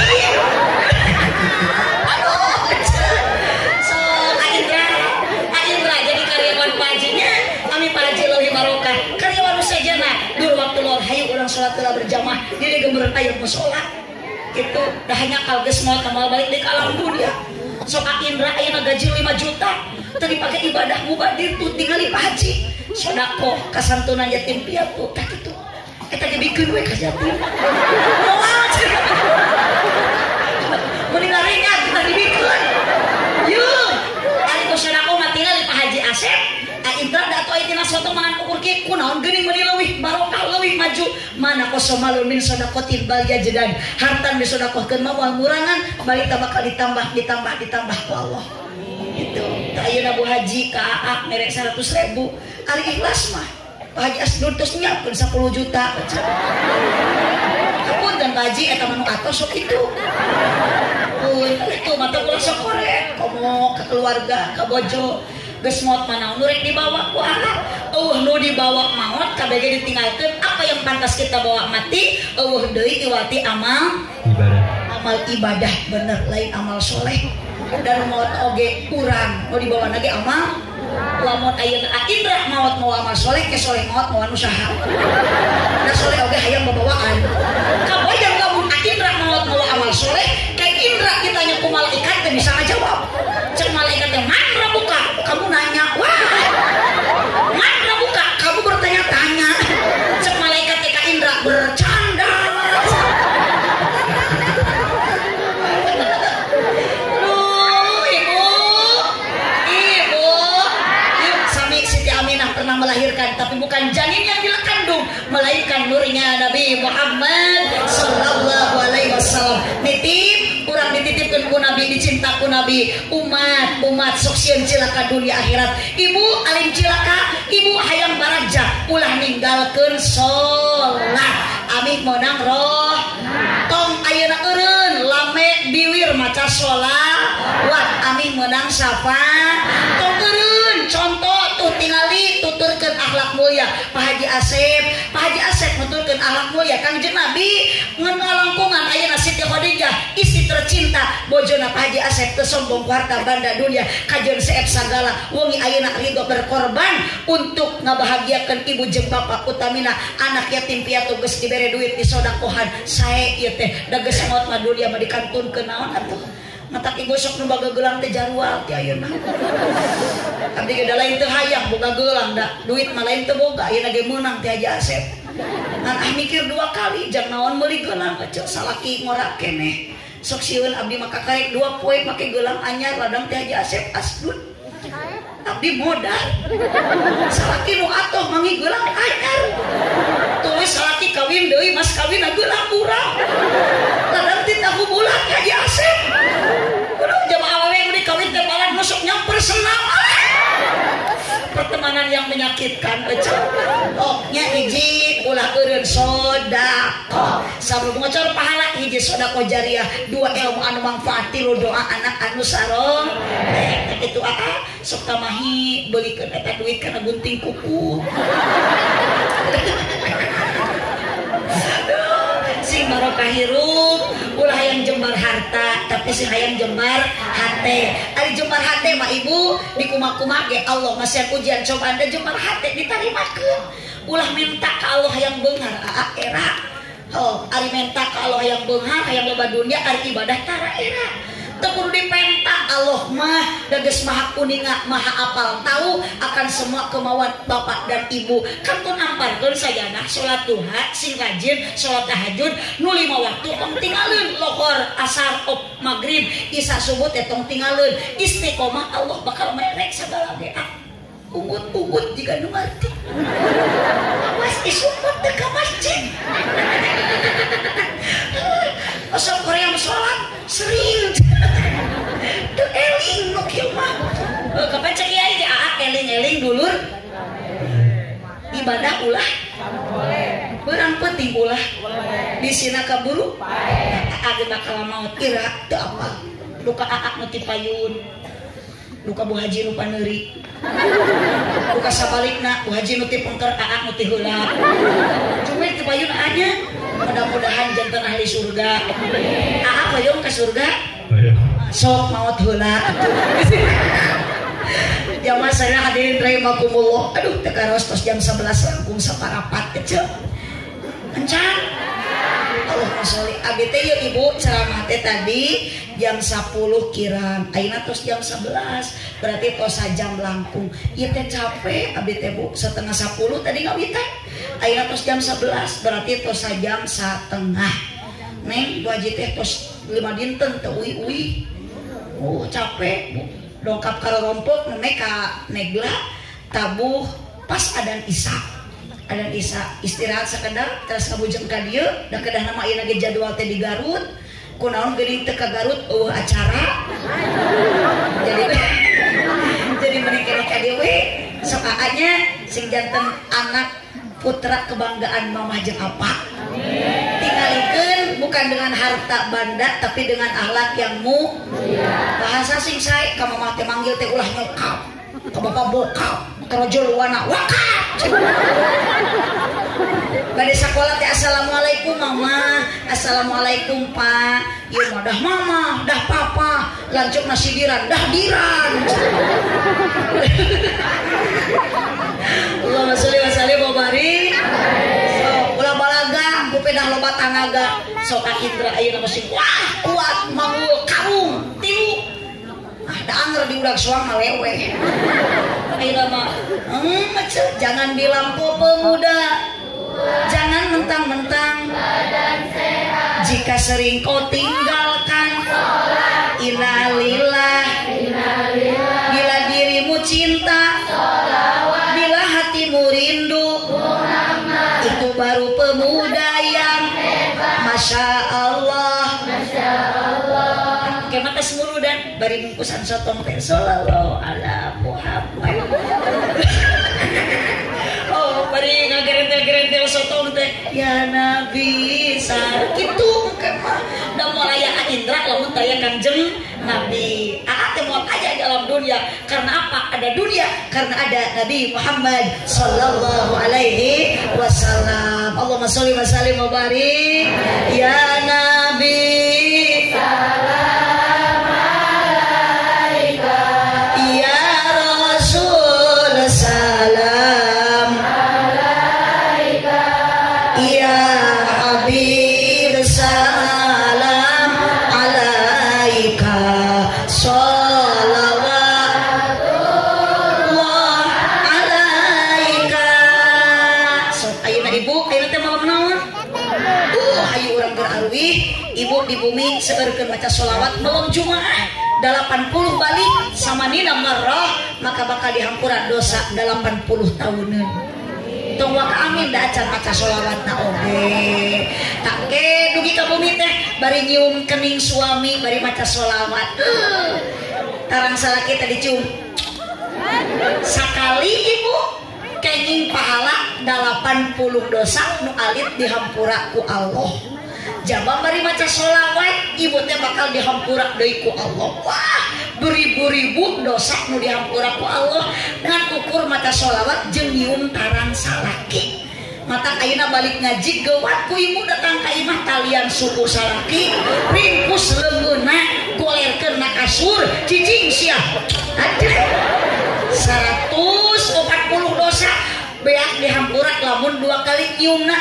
So, Kak Indra jadi karyawan Pak Hajinya, kami Pak Haji Lohi Barokah. Karyawan sajana, dur waktu lor hayu urang salat telah berjamaah, di gemeureun aya mushola. Itu dah hanya kalges mau tambal balik di alam dunia. So Kak Indra ayeuna gaji 5 juta, tadi pakai ibadah mubadir tuh tinggali Pak Haji. Sodako kasantunan yatim piatu tah kitu. Eta ge bikeun we ka yatim. Moal cenah. Mending ringan kita dibikeun. Yeuh, ari ku sodako mah tinggali Pak Haji Asep. Kak Indra da atuh aya tina soto mangan ukur kieu kunaon geuning meuni leuwih barokah leuwih maju. Mana kosomalun min sodakotin bal yajidan. Hartan disodakohkeun mah moal murangan balik bakal ditambah ku Allah. Gitu. Tah ayeuna Bu Haji ka Aak mere 100.000. Ari ikhlas mah. Pak Haji Asdun tos nyiapkeun 10 juta. Hapunten Pak Haji eta manu atos sok kitu. Itu mata kula sok korek komo ke keluarga, ke bojo. Geus maot manaon nu rek dibawa ku Aak. Nu dibawa maot kabege ditinggalkeun apa yang pantas kita bawa mati. Deui iwati amal ibadah bener lain amal soleh. Dan maut oge urang mau dibawa lagi amal lamun ayeuna Indra maut mau amal soleh ke soleh maut mau usaha da soleh oge hayang babawaan kabayang lamun Indra maut mau amal soleh kayak Indra ditanya ku malaikat teh bisa ngajawab cek malaikat teh man rabuka kamu nanya wah man rabuka kamu bertanya-tanya cek malaikat teh ka Indra bercanda. Pernah melahirkan tapi bukan janin yang dilekandung melainkan nurnya Nabi Muhammad sallallahu alaihi wasallam. Nitip kurang dititipkeun ku Nabi, dicinta ku Nabi, umat sok sieun cilaka dunia akhirat. Ibu alim cilaka, ibu hayang baraja ulah ninggalkeun salat. Ami meunang roh tong ayeuna eureun lame biwir maca sholawat. Ami meunang sapa tong eureun contoh tuh tingali tuturkeun akhlak mulia. Pak Haji Asep nuturkeun akhlak mulia. Kangjeng Nabi ngalangkungan ayeuna Siti Khadijah istri tercinta bojona Pak Haji Asep teu sombong ku harta banda dunia kajeun seep sagala wengi ayeuna ridho berkorban untuk ngabahagiakeun ibu jeung bapa utamina anak yatim piatu geus dibere duit disodakohan sae ieu teh da geus maot mah dunia mah dikantunkeun naon atuh matak ibu sok nu baga gelang teh jarwal ti ayeuna. Abdi ge da lain teu hayang boga gelang da duit mah lain teu boga ayeuna ge meunang ti Haji Asep. Ngan mikir 2 kali jang naon meuli gelang cek salaki ngora keneh. Sok sieun abdi mah kakarek 2 poe make gelang anyar ladang ti Haji Asep Asdun. Abdi modal. Salaki nu atoh mangi gelang anyar. Tulis salaki kawin deui mas kawin gelang urang. Ladang ti tahu bulan Haji Asep. Kudu jamaah awewe nu kawin teh balan nusuk nyamper senam. Pertemanan yang menyakitkan pecah. Oh nya hiji ulah eureun sodako. Sabab ngocor pahala hiji sodako jariah, 2 ilmu anu manfaat, 3 doa anak anu sarong. Itu sok tamahi beulikeun eta duit kana gunting kuku. Sing barokah hirup ulah hayang jembar harta tapi sing hayang jembar hate. Ari jembar hate mah ibu dikumak-kumak ge Allah masih ujian cobaan dan jembar hate ditarimakeun. Ulah minta ka Allah hayang beunghar era. Oh, ari minta ka Allah hayang beunghar hayang loba dunia ari ibadah tara era. Teu kudu dipenta Allah mah da geus maha kuninga maha apal tahu akan semua kemauan bapak dan ibu. Kantun amparkeun sajadah salat duha sing rajin salat tahajud nu 5 waktu tong tinggalkeun lohor asar maghrib isya subuh teh tong tinggalkeun istiqomah Allah bakal merek sagala ge ungut-ungut jika nu ngarti. Awas isukut teh ka masjid. Asal Korea salat sering teu eling nu kieu mah. Kepecek kiai teh eling-eling dulur. Ibadah ulah berang penting ulah bisina kaburu age bakal maut ira teu apa duka aak nu ti payun duka Bu Haji nu paneuri duka sabalikna Bu Haji nu ti pengker aak nu ti heula cuma ti payun aja mudah-mudahan janten ahli surga aak hoyong ka surga sok maut heula jamaah saya hadirin rahimakumullah. Aduh tekaros tos jam 11 langkung saparapat kecil encan Allahumma sholli abi teh ya ibu ceramah teh tadi jam 10 kirang ayeuna tos jam 11 berarti tos jam langkung ieu teh capek abi teh Bu setengah 10 tadi ngawitan ayeuna tos jam 11 berarti tos jam satengah neng Bu Haji teh tos 5 dinten teu uwi-uwi capek Bu dongkap karo rompok meka negla tabuh pas adan isya istirahat sakedar terus kabujeng ka dieu da kedah nama ieu lagi jadwal teh di Garut kunaon geuning teh ka Garut acara jadi mending kene ka dieu we sok aanya sing janten anak putra kebanggaan mamah jeung apa tingalikeun bukan dengan harta banda tapi dengan akhlak yang mulia bahasa sing sae ka mamah teh manggil teh ulah nyokap ka bapak bokap ka rajul wana wakap bade sakola teh assalamualaikum mama assalamualaikum pak ieu mah dah mama dah papa lancuk nasi diran dah diran Allahumma sholli wa sallim wa barik ulah balaga pedah loba tanaga sok Indra ayeuna masih wah kuat manggul karung tilu da anger di udag soang maleweh ayeuna mah jangan bilang po pemuda jangan mentang-mentang badan sehat jika sering kau tinggalkan sholat innalillah bila dirimu cinta sholawat bila hatimu rindu Muhammad itu baru pemuda yang hebat Masya Allah kemana semuru dan bari bungkusan sotong teh sallallahu ala Muhammad bari ngagerente sotong teh ya Nabi sar kitu kemah da moal aya Indra lamun taya Kanjeng Nabi teh moal aya dalam dunia karena apa ada dunia karena ada Nabi Muhammad sallallahu alaihi wasallam Allahumma sholli wa sallim wa barik ya Nabi salam alaika ya Rasul salam di bumi segerkeun baca sholawat malam Jumat 80 balik sama nina marrah maka bakal dihampura dosa 80 tahunan tong waka amin da acan baca sholawat na oge tak ke dugi ka bumi teh bari nyium kening suami bari baca sholawat tarang salaki teh dicium sakali ibu kenging pahala 80 dosa nu alit dihampura ku Allah jabang bari maca sholawat ibu teh bakal dihampura deui ku Allah wah beribu-ribu dosa nu dihampura ku Allah ngan ukur maca sholawat jeung nyium tarang salaki mata ayeuna balik ngaji geuwat ku ibu datang ka imah kalian suku salaki ringkus leungeunna golerkeun na kasur cicing sia ada 140 dosa beak dihampura lamun 2 kali nyiumna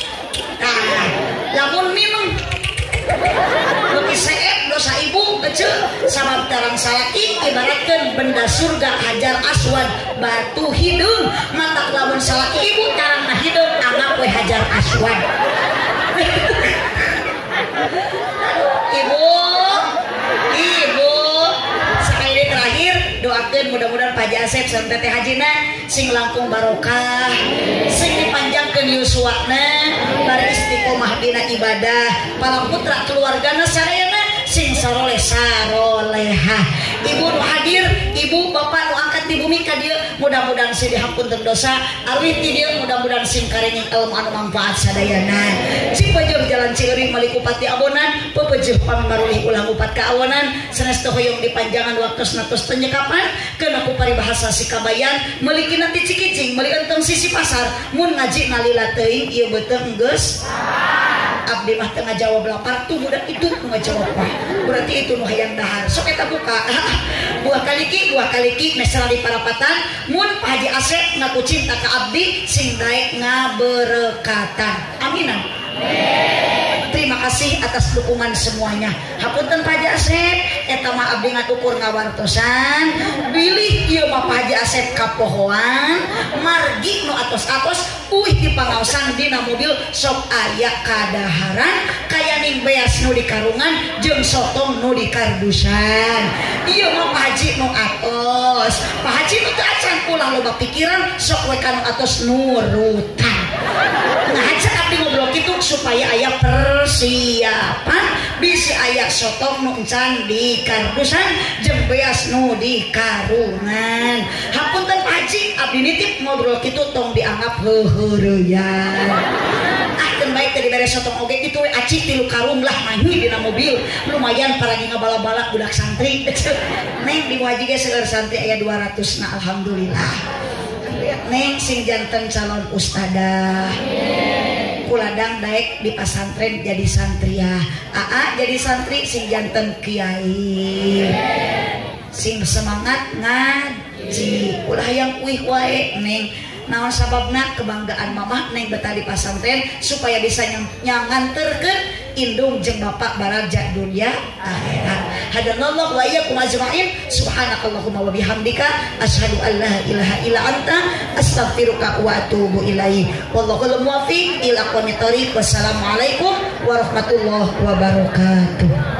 lamun minum lebih seep dosa ibu kecil sama tarang salaki ibaratkan benda surga hajar aswad batu hidung mata lamun salaki ibu tarang na hidung anggap we hajar aswad ibu sekali terakhir doakan mudah-mudahan Pak Asep sampai teh hajina sing langkung barokah sing dipanjangkeun yuswana bari istiqomah dina ibadah palang putra keluargana sarayana sing saroleh sarolehah ibu nu hadir, ibu bapak nu angkat di bumi ka dieu mudah-mudahan sih dihampunkeun dosa, alih ti dieu mudah-mudahan sing karenging ilmu anu manfaat sadayana. Cipeujeung jalan Cieuring Malikupati Abonan, pepeujeung pamarulih ulang upat ka awonan, sanes teu hoyong dipanjangan waktosna tos penyekapan, keuna ku paribahasa sikabayan, meuliki nanti cikicing, meuli entong sisi pasar, mun ngaji nalila teuing ieu beuteung geus. Abdi mah tengah jawab lapar tuh budak itu tengah jawab apa berarti itu nu hayang dahar sok eta buka buah kaliki mesra di parapatan mun Pak Haji Asep ngaku cinta ke abdi sing daek ngaberekatan aminan. Terima kasih atas dukungan semuanya. Hapunten Pak Haji Asep, eta mah abdi ngatukur ngawartosan. Bilih ieu mah Pak Haji Asep kapohoan, margi nu atos-atos uih di pangaosan dina mobil sok aya kadaharan kayaning beas nu di karungan jeung sotong nu di kardusan. Ieu mah Pak Haji nu atos. Pak Haji nu teu acan ulah loba pikiran sok we kanu atos nurutan. Ngajak abdi ngobrol kitu supaya aya persiapan bisi aya sotong nu encan di kardusan jeung beas nu di karungan. Hapunten Pak Haji abdi nitip ngobrol kitu tong dianggap heureuyan. Keun baik teh dibere sotong oge kitu we aci tilu karung lah manyi dina mobil lumayan paragi ngabala-bala budak santri. Neng di Haji ge seueur santri aya 200 na alhamdulillah. Neng sing janten calon ustadah. Kuladang daek di pasantren jadi santria. Aa jadi santri sing janten kiai. Sing semangat ngaji. Ulah hayang uih wae neng. Naon sababna kebanggaan mamah neng betah di pasantren supaya bisa nyanganterkeun indung jeung bapak baraja dunia akhirat. Hadanallahu wa iyyakum ajmain. Subhanakallahumma wa bihamdika asyhadu an la ilaha illa anta astaghfiruka wa atubu ilaik. Wallahul muwaffiq ila aqwamit thoriq. Wassalamualaikum warahmatullahi wabarakatuh.